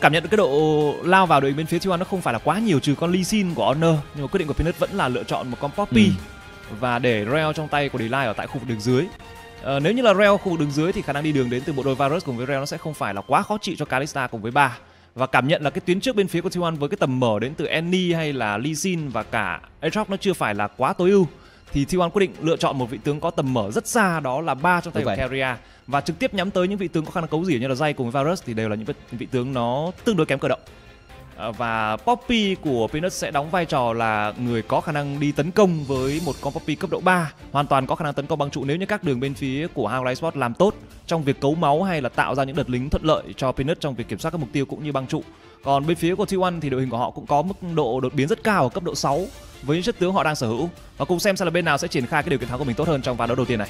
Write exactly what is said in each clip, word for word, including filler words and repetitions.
cảm nhận được cái độ lao vào đội hình bên phía T một nó không phải là quá nhiều, trừ con Lee Sin của Honor, nhưng mà quyết định của Peanut vẫn là lựa chọn một con Poppy ừ. và để Rell trong tay của Delay ở tại khu vực đường dưới. Ờ, nếu như là Rell khu vực đường dưới thì khả năng đi đường đến từ bộ đôi Varus cùng với Rell nó sẽ không phải là quá khó chịu cho Kalista cùng với ba. Và cảm nhận là cái tuyến trước bên phía của T một với cái tầm mở đến từ Annie hay là Lee Sin và cả Aatrox nó chưa phải là quá tối ưu, thì T một quyết định lựa chọn một vị tướng có tầm mở rất xa, đó là ba trong tay của Keria, và trực tiếp nhắm tới những vị tướng có khả năng cấu rỉa như là Jay cùng với Varus, thì đều là những vị tướng nó tương đối kém cơ động. À, và Poppy của Peanut sẽ đóng vai trò là người có khả năng đi tấn công với một con Poppy cấp độ ba, hoàn toàn có khả năng tấn công băng trụ nếu như các đường bên phía của Hao Esports làm tốt trong việc cấu máu hay là tạo ra những đợt lính thuận lợi cho Peanut trong việc kiểm soát các mục tiêu cũng như băng trụ. Còn bên phía của T một thì đội hình của họ cũng có mức độ đột biến rất cao ở cấp độ sáu với những chất tướng họ đang sở hữu, và cùng xem xem là bên nào sẽ triển khai cái điều kiện thắng của mình tốt hơn trong ván đấu đầu tiên này.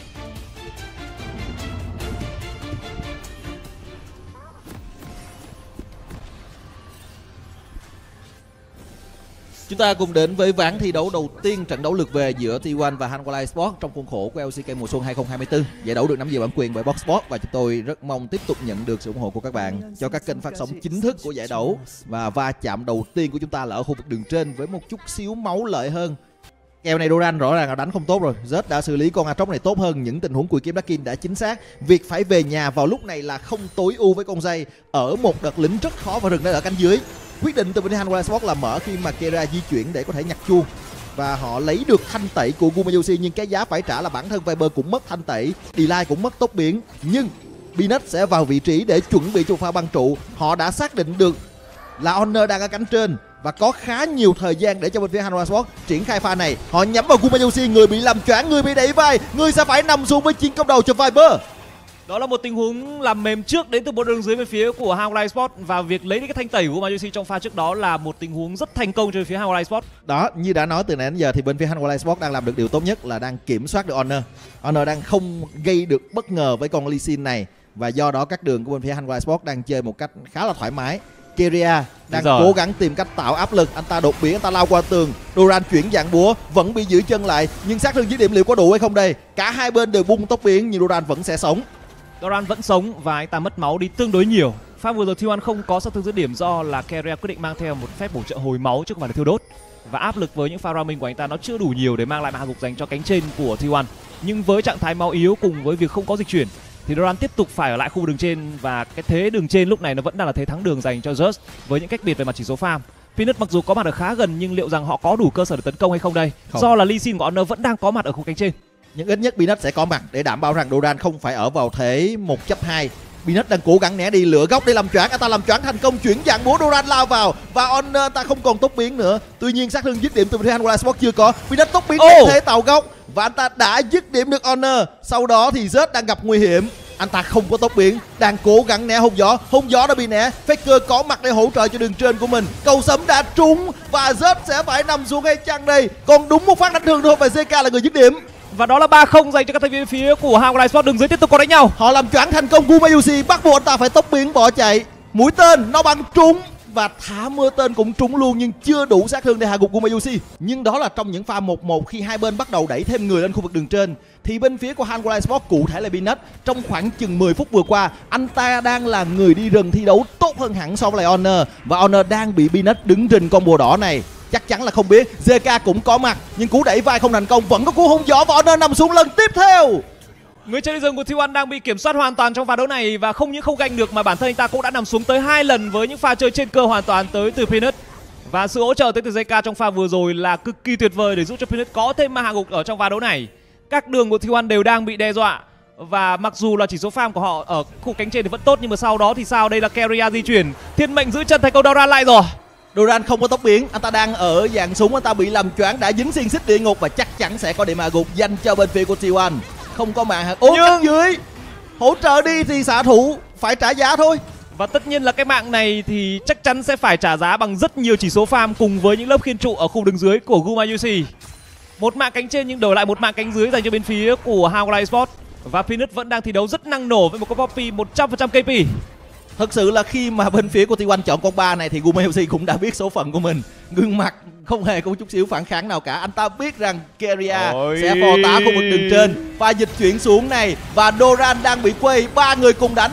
Chúng ta cùng đến với ván thi đấu đầu tiên, trận đấu lượt về giữa T một và Hanwha Esports trong khuôn khổ của lờ xê ca mùa xuân hai không hai tư. Giải đấu được nắm giữ bản quyền bởi Box Sport và chúng tôi rất mong tiếp tục nhận được sự ủng hộ của các bạn cho các kênh phát sóng chính thức của giải đấu. Và va chạm đầu tiên của chúng ta là ở khu vực đường trên với một chút xíu máu lợi hơn. Kèo này Doran rõ ràng là đánh không tốt rồi. Zed đã xử lý con Aatrox này tốt hơn, những tình huống cùi kiếm Darkin đã chính xác. Việc phải về nhà vào lúc này là không tối ưu với con dây ở một đợt lính rất khó và rừng đã ở cánh dưới. Quyết định từ bên Hanwha Esports là mở khi mà Keria di chuyển để có thể nhặt chuông, và họ lấy được thanh tẩy của Gumayusi, nhưng cái giá phải trả là bản thân Viper cũng mất thanh tẩy, Delay cũng mất tốc biến. Nhưng Peanut sẽ vào vị trí để chuẩn bị cho pha băng trụ. Họ đã xác định được là Honor đang ở cánh trên và có khá nhiều thời gian để cho bên phía Hanwha Esports triển khai pha này. Họ nhắm vào Gumayusi, người bị làm choáng, người bị đẩy vai, người sẽ phải nằm xuống với chiến công đầu cho Viper. Đó là một tình huống làm mềm trước đến từ bộ đường dưới bên phía của Hanwha Esports, và việc lấy đi cái thanh tẩy của Mayusi trong pha trước đó là một tình huống rất thành công cho phía Hanwha Esports. Đó, như đã nói từ nãy đến giờ thì bên phía Hanwha Esports đang làm được điều tốt nhất là đang kiểm soát được Honor. Honor đang không gây được bất ngờ với con Lee Sin này, và do đó các đường của bên phía Hanwha Esports đang chơi một cách khá là thoải mái. Keria đang cố gắng tìm cách tạo áp lực, anh ta đột biến, anh ta lao qua tường. Doran chuyển dạng búa vẫn bị giữ chân lại, nhưng sát thương dứt điểm liệu có đủ hay không đây? Cả hai bên đều bung tốc biến nhưng Doran vẫn sẽ sống. Doran vẫn sống và anh ta mất máu đi tương đối nhiều. Pha vừa rồi T một không có sát thương dứt điểm do là Keria quyết định mang theo một phép bổ trợ hồi máu chứ không phải là thiêu đốt, và áp lực với những pha roaming của anh ta nó chưa đủ nhiều để mang lại hạ gục dành cho cánh trên của T một. Nhưng với trạng thái máu yếu cùng với việc không có dịch chuyển thì Doran tiếp tục phải ở lại khu vực đường trên, và cái thế đường trên lúc này nó vẫn đang là thế thắng đường dành cho Just với những cách biệt về mặt chỉ số farm. Peanut mặc dù có mặt ở khá gần nhưng liệu rằng họ có đủ cơ sở để tấn công hay không đây? Không. Do là Lee Sin của Honor vẫn đang có mặt ở khu cánh trên. Nhưng ít nhất Peanut sẽ có mặt để đảm bảo rằng Doran không phải ở vào thế một chấp hai. Peanut đang cố gắng né đi, lựa góc để làm choáng, anh ta làm choáng thành công, chuyển dạng búa, Doran lao vào và Honor ta không còn tốc biến nữa. Tuy nhiên sát thương dứt điểm từ phía Hanwha Esports chưa có. Peanut tốc biến oh. thế tạo góc và anh ta đã dứt điểm được Honor. Sau đó thì Zed đang gặp nguy hiểm, anh ta không có tốc biến, đang cố gắng né hung gió, hung gió đã bị né. Faker có mặt để hỗ trợ cho đường trên của mình. Cầu sấm đã trúng và Zed sẽ phải nằm xuống hay chăng đây? Còn đúng một phát đánh thường thôi và giê ca là người dứt điểm. Và đó là ba không dành cho các thành viên phía của Hanwha Esports. Đường dưới tiếp tục có đánh nhau. Họ làm choáng thành công Gumayusi, bắt buộc anh ta phải tốc biến bỏ chạy. Mũi tên nó bắn trúng và thả mưa tên cũng trúng luôn, nhưng chưa đủ sát thương để hạ gục Gumayusi. Nhưng đó là trong những pha một một, khi hai bên bắt đầu đẩy thêm người lên khu vực đường trên thì bên phía của Hanwha Esports, cụ thể là Peanut, trong khoảng chừng mười phút vừa qua anh ta đang là người đi rừng thi đấu tốt hơn hẳn so với lại Honor, và Honor đang bị Peanut đứng rình combo đỏ này. Chắc chắn là không biết. giê ca cũng có mặt nhưng cú đẩy vai không thành công, vẫn có cú hung gió và Honor nằm xuống lần tiếp theo. Người chơi đi rừng của T một đang bị kiểm soát hoàn toàn trong ván đấu này, và không những không ganh được mà bản thân anh ta cũng đã nằm xuống tới hai lần với những pha chơi trên cơ hoàn toàn tới từ Peanut. Và sự hỗ trợ tới từ giê ca trong pha vừa rồi là cực kỳ tuyệt vời để giúp cho Peanut có thêm ma hạ gục ở trong ván đấu này. Các đường của T một đều đang bị đe dọa, và mặc dù là chỉ số farm của họ ở khu cánh trên thì vẫn tốt, nhưng mà sau đó thì sao? Đây là Keria di chuyển, thiên mệnh giữ chân thành công Doran lại rồi. Doran không có tốc biến, anh ta đang ở dạng súng, anh ta bị làm choáng, đã dính xiên xích địa ngục và chắc chắn sẽ có điểm hạ gục dành cho bên phía của T một. Không có mạng hạt. Ô, nhưng dưới hỗ trợ đi thì xạ thủ phải trả giá thôi. Và tất nhiên là cái mạng này thì chắc chắn sẽ phải trả giá bằng rất nhiều chỉ số farm cùng với những lớp khiên trụ ở khu đường dưới của Gumayusi. Một mạng cánh trên nhưng đổi lại một mạng cánh dưới dành cho bên phía của Hanwha Esports. Và Peanut vẫn đang thi đấu rất năng nổ với một con Poppy một trăm phần trăm ca pê. Thực sự là khi mà bên phía của T một chọn con ba này thì Gumayusi cũng đã biết số phận của mình. Gương mặt không hề có chút xíu phản kháng nào cả. Anh ta biết rằng Keria Ôi. sẽ phò tá khu vực đường trên. Pha dịch chuyển xuống này và Doran đang bị quay, ba người cùng đánh thì chắc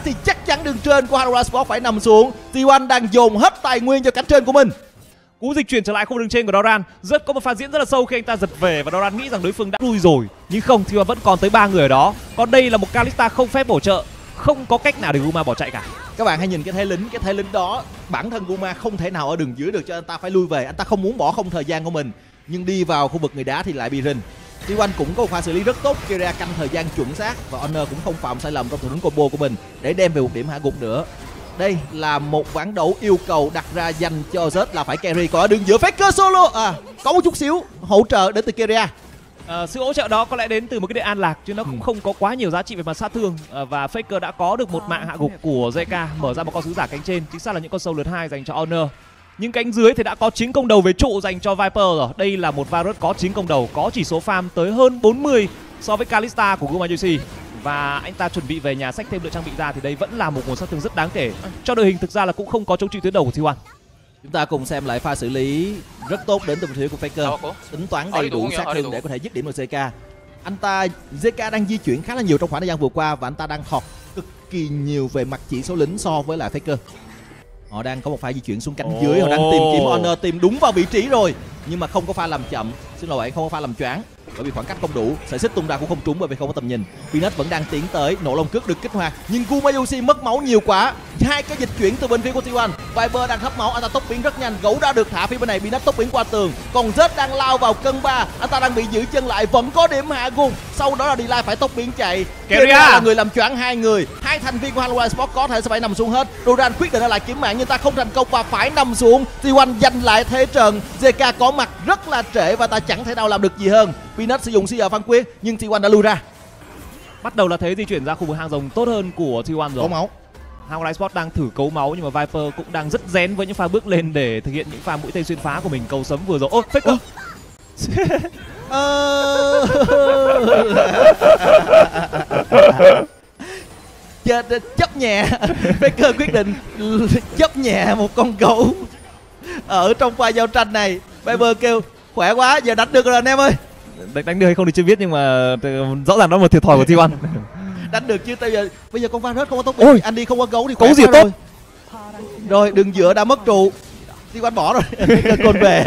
chắc chắn đường trên của Hanwha Sport phải nằm xuống. tê một đang dồn hết tài nguyên cho cánh trên của mình. Cú dịch chuyển trở lại khu đường trên của Doran rất có một pha diễn rất là sâu khi anh ta giật về và Doran nghĩ rằng đối phương đã lui rồi, nhưng không, thì vẫn còn tới ba người ở đó. Còn đây là một Kalista không phép bổ trợ, không có cách nào để Guma bỏ chạy cả. Các bạn hãy nhìn cái thế lính, cái thế lính đó, bản thân Guma không thể nào ở đường dưới được cho anh ta phải lui về. Anh ta không muốn bỏ không thời gian của mình, nhưng đi vào khu vực người đá thì lại bị rình. tê một cũng có một pha xử lý rất tốt, Keria canh thời gian chuẩn xác và Honor cũng không phạm sai lầm trong tình huống combo của mình để đem về một điểm hạ gục nữa. Đây là một ván đấu yêu cầu đặt ra dành cho Zed là phải carry. Còn ở đường giữa Faker solo à, có một chút xíu hỗ trợ đến từ Keria. À, sự hỗ trợ đó có lẽ đến từ một cái điện an lạc chứ nó cũng ừ. không có quá nhiều giá trị về mặt sát thương. À, và Faker đã có được một mạng hạ gục của gi ca, mở ra một con sứ giả cánh trên, chính xác là những con sâu lượt hai dành cho Honor. Nhưng cánh dưới thì đã có chín công đầu về trụ dành cho Viper rồi. Đây là một Varus có chín công đầu, có chỉ số farm tới hơn bốn mươi so với Kalista của Gumayusi. Và anh ta chuẩn bị về nhà xách thêm lượng trang bị ra thì đây vẫn là một nguồn sát thương rất đáng kể cho đội hình. Thực ra là cũng không có chống chịu tuyến đầu của tê một. Chúng ta cùng xem lại pha xử lý rất tốt đến từ phía của Faker, tính toán đầy đủ sát thương để có thể dứt điểm được gi ca. Anh ta gi ca đang di chuyển khá là nhiều trong khoảng thời gian vừa qua và anh ta đang thọt cực kỳ nhiều về mặt chỉ số lính so với lại Faker. Họ đang có một pha di chuyển xuống cánh oh. dưới, họ đang tìm kiếm Honor, tìm đúng vào vị trí rồi nhưng mà không có pha làm chậm, xin lỗi không có pha làm choáng bởi vì khoảng cách không đủ. Sợi xích tung ra cũng không trúng bởi vì không có tầm nhìn. Peanut vẫn đang tiến tới, nổ lông cước được kích hoạt nhưng Gumayusi mất máu nhiều quá. Hai cái dịch chuyển từ bên phía của tê một. Viper đang hấp máu, anh ta tốc biến rất nhanh, gấu đã được thả phía bên này. Peanut tốc biến qua tường, còn Zed đang lao vào cân ba, anh ta đang bị giữ chân lại, vẫn có điểm hạ gục. Sau đó là Delay phải tốc biến chạy. Keria là người làm choáng hai người. Hai thành viên của Hanwha Sport có thể sẽ phải nằm xuống hết. Doran quyết định ở lại kiếm mạng nhưng ta không thành công và phải nằm xuống. tê một giành lại thế trận. gi ca có mặt rất là trễ và ta chẳng thể nào làm được gì hơn. Peanut sử dụng si phán quyết nhưng tê một đã lui ra. Bắt đầu là thế di chuyển ra khu vực hang rồng tốt hơn của tê một rồi. Có máu. Hanwha Sport đang thử cấu máu nhưng mà Viper cũng đang rất rén với những pha bước lên để thực hiện những pha mũi tên xuyên phá của mình. Cầu sấm vừa rồi. Ô, Faker. Chấp nhẹ. Faker quyết định chấp nhẹ một con gấu ở trong pha giao tranh này. Viper kêu khỏe quá, giờ đánh được rồi anh em ơi. Đánh, đánh được hay không thì chưa biết nhưng mà rõ ràng đó là một thiệt thòi của tê một. Đánh được chứ, bây giờ bây giờ con Varus không có tốc biến, anh đi không có gấu thì gấu gì tốt. Rồi. Rồi đường giữa đã mất trụ, tê một bỏ rồi. Côn về.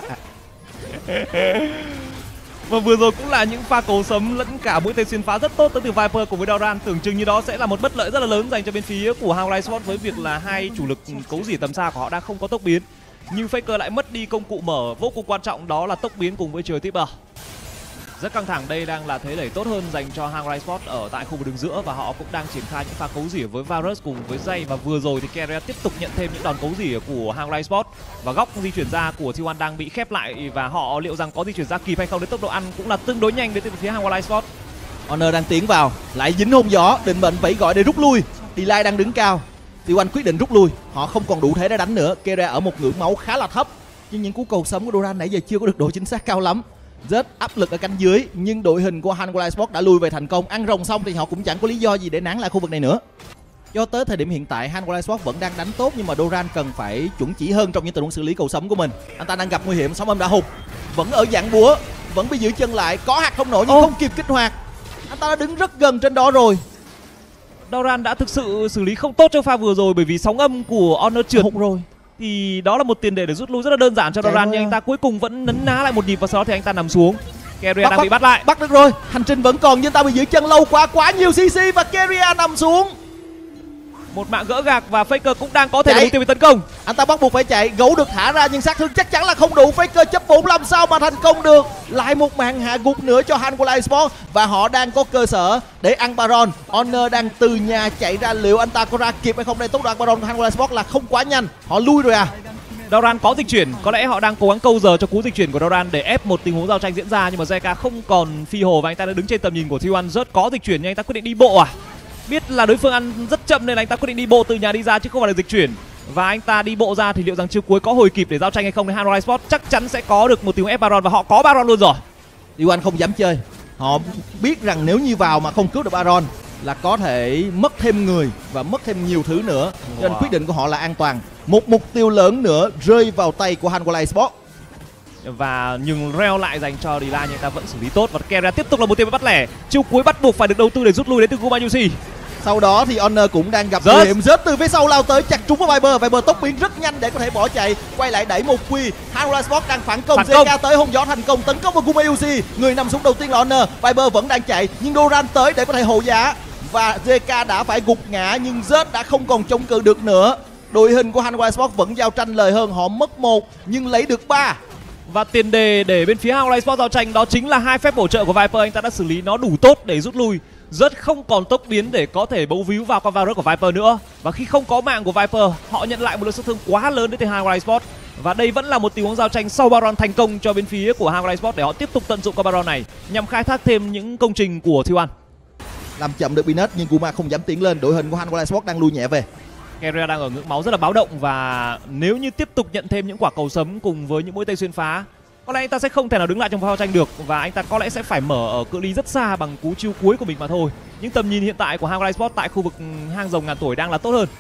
Và vừa rồi cũng là những pha cầu sấm lẫn cả mũi tên xuyên phá rất tốt tới từ Viper cùng với Doran. Tưởng chừng như đó sẽ là một bất lợi rất là lớn dành cho bên phía của Hanwha Sport với việc là hai chủ lực cấu rỉa tầm xa của họ đang không có tốc biến. Nhưng Faker lại mất đi công cụ mở vô cùng quan trọng, đó là tốc biến cùng với trời Tipper. Rất căng thẳng, đây đang là thế đẩy tốt hơn dành cho Hanwha Sport ở tại khu vực đường giữa và họ cũng đang triển khai những pha cấu rỉa với Varus cùng với Jay. Và vừa rồi thì Keria tiếp tục nhận thêm những đòn cấu rỉa của Hanwha Sport và góc di chuyển ra của tê một đang bị khép lại và họ liệu rằng có di chuyển ra kịp hay không, đến tốc độ ăn cũng là tương đối nhanh đến từ phía Hanwha Sport. Honor đang tiến vào, lại dính hôn gió, định mệnh vẫy gọi để rút lui. Delay đang đứng cao, tê một quyết định rút lui, họ không còn đủ thế để đánh nữa. Keria ở một ngưỡng máu khá là thấp nhưng những cú cầu sấm của Doran nãy giờ chưa có được độ chính xác cao lắm. Rất áp lực ở cánh dưới nhưng đội hình của Hanwha Sport đã lui về thành công. Ăn rồng xong thì họ cũng chẳng có lý do gì để nán lại khu vực này nữa. Cho tới thời điểm hiện tại Hanwha Sport vẫn đang đánh tốt nhưng mà Doran cần phải chuẩn chỉ hơn trong những tình huống xử lý cầu sấm của mình. Anh ta đang gặp nguy hiểm, sóng âm đã hụt, vẫn ở dạng búa, vẫn bị giữ chân lại, có hạt không nổi nhưng oh. không kịp kích hoạt. Anh ta đã đứng rất gần trên đó rồi. Doran đã thực sự xử lý không tốt trong pha vừa rồi bởi vì sóng âm của Honor trượt hụt rồi. Thì đó là một tiền đề để rút lui rất là đơn giản cho Doran nhưng anh ta cuối cùng vẫn nấn ná lại một nhịp và sau đó thì anh ta nằm xuống. Keria đang bắt, bị bắt lại. Bắt được rồi, hành trình vẫn còn nhưng ta bị giữ chân lâu quá, quá nhiều xê xê và Keria nằm xuống. Một mạng gỡ gạc và Faker cũng đang có thể là mục tiêu bị tấn công. Anh ta bắt buộc phải chạy, gấu được thả ra nhưng sát thương chắc chắn là không đủ. Faker chấp bốn làm sao mà thành công được. Lại một mạng hạ gục nữa cho Hanwha Sport và họ đang có cơ sở để ăn Baron. Honor đang từ nhà chạy ra, liệu anh ta có ra kịp hay không? Đây tốc độ Baron của Hanwha Sport là không quá nhanh, họ lui rồi à. Doran có dịch chuyển, có lẽ họ đang cố gắng câu giờ cho cú dịch chuyển của Doran để ép một tình huống giao tranh diễn ra nhưng mà gi ca không còn phi hồ và anh ta đã đứng trên tầm nhìn của tê một. Rất có dịch chuyển nhưng anh ta quyết định đi bộ à? Biết là đối phương ăn rất chậm nên anh ta quyết định đi bộ từ nhà đi ra chứ không phải là dịch chuyển. Và anh ta đi bộ ra thì liệu rằng chiêu cuối có hồi kịp để giao tranh hay không thì Hanwha Sport chắc chắn sẽ có được một tình huống ép Baron và họ có Baron luôn rồi. tê một không dám chơi, họ biết rằng nếu như vào mà không cướp được Baron là có thể mất thêm người và mất thêm nhiều thứ nữa. Wow. Nên quyết định của họ là an toàn. Một mục tiêu lớn nữa rơi vào tay của Hanwha Sport. Và nhưng reo lại dành cho Delay nhưng ta vẫn xử lý tốt và Keria tiếp tục là một tiêu bắt lẻ. Chiêu cuối bắt buộc phải được đầu tư để rút lui đến từ Gumayusi. Sau đó thì Honor cũng đang gặp Rớt. nguy hiểm, rớt từ phía sau lao tới chặt trúng vào Viper. Viper tốc biến rất nhanh để có thể bỏ chạy, quay lại đẩy một quy. Hanwha Sport đang phản công, Phản zê ca công. tới hông gió thành công tấn công vào Kuma u xê. Người nằm xuống đầu tiên là Honor, Viper vẫn đang chạy nhưng Doran tới để có thể hộ giá và zê ca đã phải gục ngã nhưng rớt đã không còn chống cự được nữa. Đội hình của Hanwha Sport vẫn giao tranh lời hơn, họ mất một nhưng lấy được ba. Và tiền đề để bên phía Hanwha Sport giao tranh đó chính là hai phép bổ trợ của Viper. Anh ta đã xử lý nó đủ tốt để rút lui. Rất không còn tốc biến để có thể bấu víu vào con virus của Viper nữa. Và khi không có mạng của Viper, họ nhận lại một lượng sát thương quá lớn đến từ Hanwha Sport. Và đây vẫn là một tình huống giao tranh sau Baron thành công cho bên phía của Hanwha Sport để họ tiếp tục tận dụng con Baron này nhằm khai thác thêm những công trình của T một. Làm chậm được Peanut nhưng Kuma không dám tiến lên, đội hình của Hanwha Sport đang lui nhẹ về. Keria đang ở ngưỡng máu rất là báo động và nếu như tiếp tục nhận thêm những quả cầu sấm cùng với những mũi tên xuyên phá, có lẽ anh ta sẽ không thể nào đứng lại trong pha giao tranh được và anh ta có lẽ sẽ phải mở ở cự ly rất xa bằng cú chiêu cuối của mình mà thôi. Nhưng tầm nhìn hiện tại của Hanwha Sport tại khu vực hang rồng ngàn tuổi đang là tốt hơn.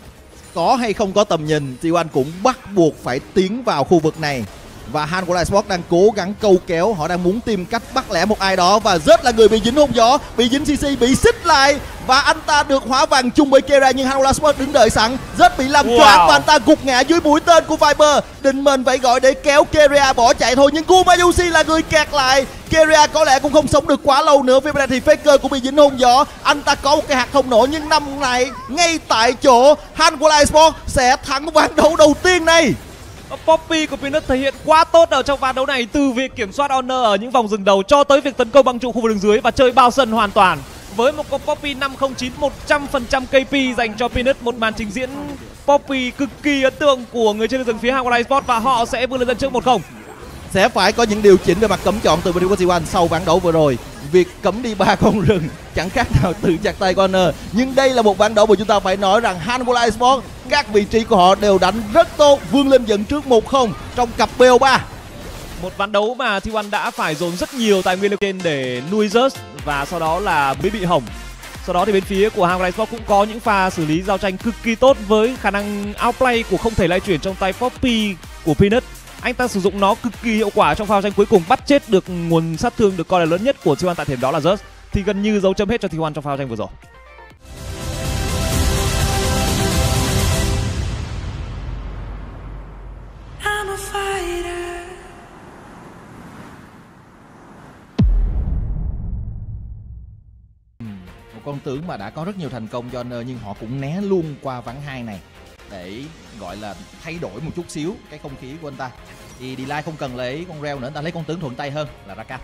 Có hay không có tầm nhìn, T một cũng bắt buộc phải tiến vào khu vực này. Và Hanwha Sport đang cố gắng câu kéo, họ đang muốn tìm cách bắt lẻ một ai đó. Và rất là người bị dính hung gió, bị dính xê xê, bị xích lại. Và anh ta được hóa vàng chung với Keria nhưng Hanwha Sport đứng đợi sẵn. Rất bị làm Wow. choáng và anh ta gục ngã dưới mũi tên của Viper. Định mệnh vậy gọi để kéo Keria bỏ chạy thôi nhưng Kuma u xê là người kẹt lại. Keria có lẽ cũng không sống được quá lâu nữa. Phía bên đây thì Faker cũng bị dính hung gió. Anh ta có một cái hạt thông nổ nhưng năm này ngay tại chỗ Hanwha Sport sẽ thắng ván đấu đầu tiên này. Poppy của Peanut thể hiện quá tốt ở trong ván đấu này, từ việc kiểm soát Honor ở những vòng rừng đầu cho tới việc tấn công băng trụ khu vực đường dưới và chơi bao sân hoàn toàn. Với một con Poppy năm không chín một trăm phần trăm ca pê dành cho Peanut, một màn trình diễn Poppy cực kỳ ấn tượng của người chơi rừng phía Hanwha Sport và họ sẽ vươn lên dẫn trước một không. Sẽ phải có những điều chỉnh về mặt cấm chọn từ bên của T một sau ván đấu vừa rồi. Việc cấm đi ba con rừng chẳng khác nào tự chặt tay con Honor. Nhưng đây là một ván đấu mà chúng ta phải nói rằng Hanwha Sport các vị trí của họ đều đánh rất tốt, vươn lên dẫn trước một không trong cặp bê o ba. Một ván đấu mà T một đã phải dồn rất nhiều tài nguyên lên trên để nuôi Zeus và sau đó là mới bị hỏng. Sau đó thì bên phía của Hanwha Sport cũng có những pha xử lý giao tranh cực kỳ tốt với khả năng outplay của không thể lay chuyển trong tay Poppy của Peanut. Anh ta sử dụng nó cực kỳ hiệu quả trong pha giao tranh cuối cùng, bắt chết được nguồn sát thương được coi là lớn nhất của T một tại thời điểm đó là Zeus, thì gần như dấu chấm hết cho T một trong pha giao tranh vừa rồi. Một con tướng mà đã có rất nhiều thành công cho Honor nhưng họ cũng né luôn qua ván hai này để gọi là thay đổi một chút xíu cái không khí của anh ta. Thì Delay không cần lấy con Reo nữa, anh ta lấy con tướng thuận tay hơn là Rakan.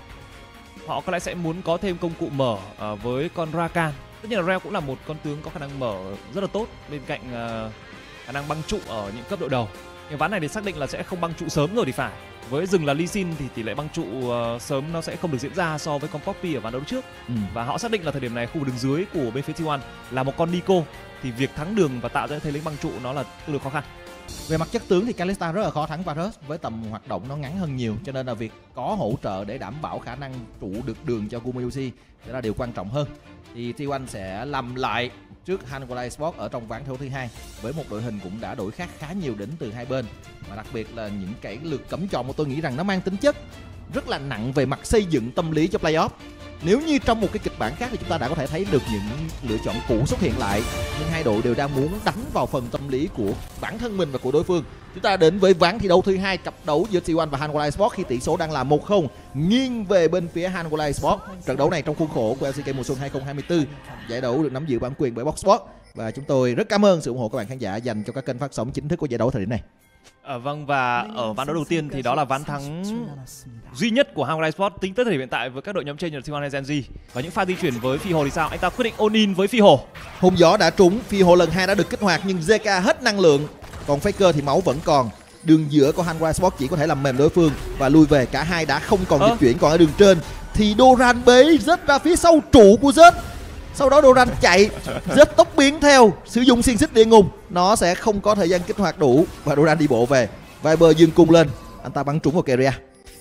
Họ có lẽ sẽ muốn có thêm công cụ mở uh, với con Rakan. Tất nhiên là Reo cũng là một con tướng có khả năng mở rất là tốt bên cạnh uh, khả năng băng trụ ở những cấp độ đầu. Nhưng ván này thì xác định là sẽ không băng trụ sớm rồi thì phải. Với rừng là Lee Sin thì tỷ lệ băng trụ uh, sớm nó sẽ không được diễn ra so với con Poppy ở ván đấu trước. Ừ. Và họ xác định là thời điểm này khu vực đường dưới của bên phía T một là một con Nico, thì việc thắng đường và tạo ra thế lính băng trụ nó là tương đối khó khăn. Về mặt chất tướng thì Kalista rất là khó thắng Varus với tầm hoạt động nó ngắn hơn nhiều, cho nên là việc có hỗ trợ để đảm bảo khả năng trụ được đường cho Kuma u xê sẽ là điều quan trọng hơn. Thì T một sẽ làm lại trước Hanwha Sport ở trong ván đấu thứ hai với một đội hình cũng đã đổi khác khá nhiều đến từ hai bên, và đặc biệt là những cái lượt cấm chọn mà tôi nghĩ rằng nó mang tính chất rất là nặng về mặt xây dựng tâm lý cho playoff. Nếu như trong một cái kịch bản khác thì chúng ta đã có thể thấy được những lựa chọn cũ xuất hiện lại, nhưng hai đội đều đang muốn đánh vào phần tâm lý của bản thân mình và của đối phương. Chúng ta đến với ván thi đấu thứ hai, cặp đấu giữa T một và Hanwha Sport khi tỷ số đang là một không nghiêng về bên phía Hanwha Sport. Trận đấu này trong khuôn khổ của lờ xê ca mùa xuân hai không hai tư, giải đấu được nắm giữ bản quyền bởi Box Sport, và chúng tôi rất cảm ơn sự ủng hộ các bạn khán giả dành cho các kênh phát sóng chính thức của giải đấu thời điểm này. À, vâng, và ở ván đấu đầu tiên thì đó là ván thắng duy nhất của Hanwha Sport tính tới thời điểm hiện tại với các đội nhóm trên như là T một hay Gen Z. Và những pha di chuyển với Phi Hồ thì sao? Anh ta quyết định all in với Phi Hồ. Hùng gió đã trúng, Phi Hồ lần hai đã được kích hoạt nhưng zê ca hết năng lượng, còn Faker thì máu vẫn còn. Đường giữa của Hanwha Sport chỉ có thể làm mềm đối phương và lui về, cả hai đã không còn ờ. dịch chuyển. Còn ở đường trên thì Doran bế rớt ra phía sau trụ của rớt. Sau đó Doran chạy, rớt tốc biến theo, sử dụng xiên xích địa ngục, nó sẽ không có thời gian kích hoạt đủ và Doran đi bộ về. Viper dừng cung lên, anh ta bắn trúng vào Keria.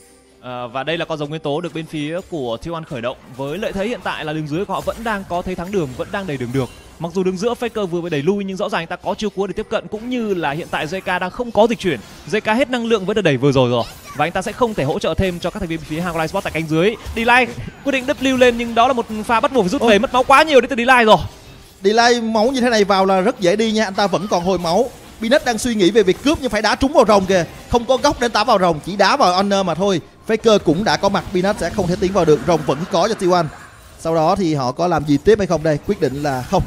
À, và đây là con rồng nguyên tố được bên phía của T một khởi động với lợi thế hiện tại là đường dưới của họ vẫn đang có thế thắng đường, vẫn đang đẩy đường được. Mặc dù đường giữa Faker vừa mới đẩy lui nhưng rõ ràng anh ta có chiêu cuối để tiếp cận, cũng như là hiện tại zê ca đang không có dịch chuyển. zê ca hết năng lượng với đợt đẩy vừa rồi rồi và anh ta sẽ không thể hỗ trợ thêm cho các thành viên phía Hanwha Sport tại cánh dưới. Delay quyết định W lên nhưng đó là một pha bắt buộc phải rút về, mất máu quá nhiều đến từ Delay rồi. Delay máu như thế này vào là rất dễ đi nha, anh ta vẫn còn hồi máu. Peanut đang suy nghĩ về việc cướp nhưng phải đá trúng vào rồng kìa, không có góc để đá vào rồng, chỉ đá vào Honor mà thôi. Faker cũng đã có mặt, Peanut sẽ không thể tiến vào được, rồng vẫn có cho T một. Sau đó thì họ có làm gì tiếp hay không đây? Quyết định là không.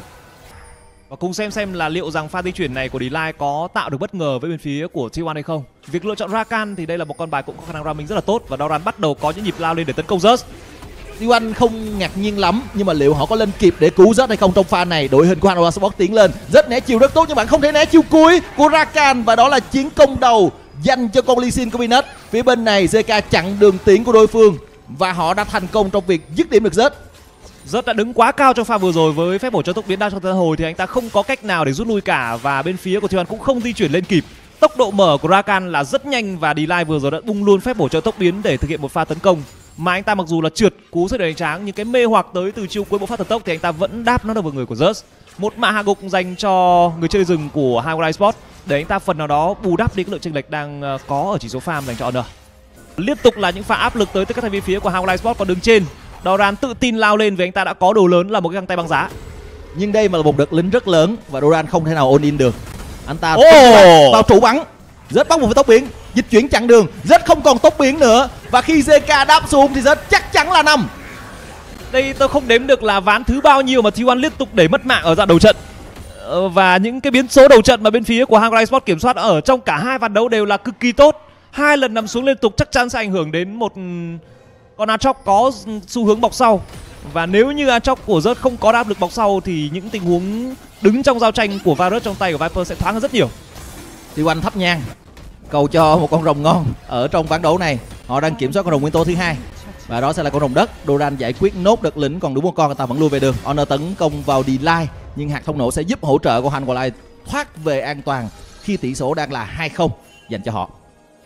Và cùng xem xem là liệu rằng pha di chuyển này của Delay có tạo được bất ngờ với bên phía của T một hay không. Việc lựa chọn Rakan thì đây là một con bài cũng có khả năng ra mình rất là tốt và Doran bắt đầu có những nhịp lao lên để tấn công Zeus. T một không ngạc nhiên lắm, nhưng mà liệu họ có lên kịp để cứu Zeus hay không trong pha này? Đội hình của Hanwha Sport tiến lên, Zeus né chiều rất tốt nhưng bạn không thể né chiều cuối của Rakan, và đó là chiến công đầu dành cho con Lee Sin của Peanut. Phía bên này zê ca chặn đường tiến của đối phương và họ đã thành công trong việc dứt điểm được Zeus. Zeus đã đứng quá cao trong pha vừa rồi với phép bổ trợ tốc biến đa trong thời hồi thì anh ta không có cách nào để rút lui cả, và bên phía của T một cũng không di chuyển lên kịp. Tốc độ mở của Rakan là rất nhanh và Delay vừa rồi đã bung luôn phép bổ trợ tốc biến để thực hiện một pha tấn công. Mà anh ta mặc dù là trượt cú xuất đánh tráng nhưng cái mê hoặc tới từ chiêu cuối bộ phát thần tốc thì anh ta vẫn đáp nó được vào người của Zeus. Một mã hạ gục dành cho người chơi rừng của Hanwha Sport để anh ta phần nào đó bù đắp đi cái lượng chênh lệch đang có ở chỉ số farm dành cho Honor. Liên tục là những pha áp lực tới từ các thành viên phía của Hanwha Sport, còn đứng trên Doran tự tin lao lên vì anh ta đã có đồ lớn là một cái găng tay băng giá. Nhưng đây mà là một đợt lính rất lớn và Doran không thể nào all in được. Anh ta oh! vào trụ bắn, Zeus bắt một phải tốc biến, dịch chuyển chặn đường, Zeus không còn tốc biến nữa và khi zê ca đáp xuống thì Zeus chắc chắn là nằm. Đây tôi không đếm được là ván thứ bao nhiêu mà T một liên tục để mất mạng ở đoạn đầu trận. Và những cái biến số đầu trận mà bên phía của Hanwha Sport kiểm soát ở trong cả hai ván đấu đều là cực kỳ tốt. Hai lần nằm xuống liên tục chắc chắn sẽ ảnh hưởng đến một con Aatrox có xu hướng bọc sau. Và nếu như Aatrox của Zeus không có áp lực bọc sau thì những tình huống đứng trong giao tranh của Varus trong tay của Viper sẽ thoáng hơn rất nhiều. T một thắp nhang cầu cho một con rồng ngon ở trong ván đấu này. Họ đang kiểm soát con rồng nguyên tố thứ hai và đó sẽ là con rồng đất. Doran giải quyết nốt đợt lĩnh, còn đúng một con người ta vẫn lui về đường. Honor tấn công vào Delay nhưng hạt thông nổ sẽ giúp hỗ trợ của Hanwha thoát về an toàn khi tỷ số đang là hai không dành cho họ.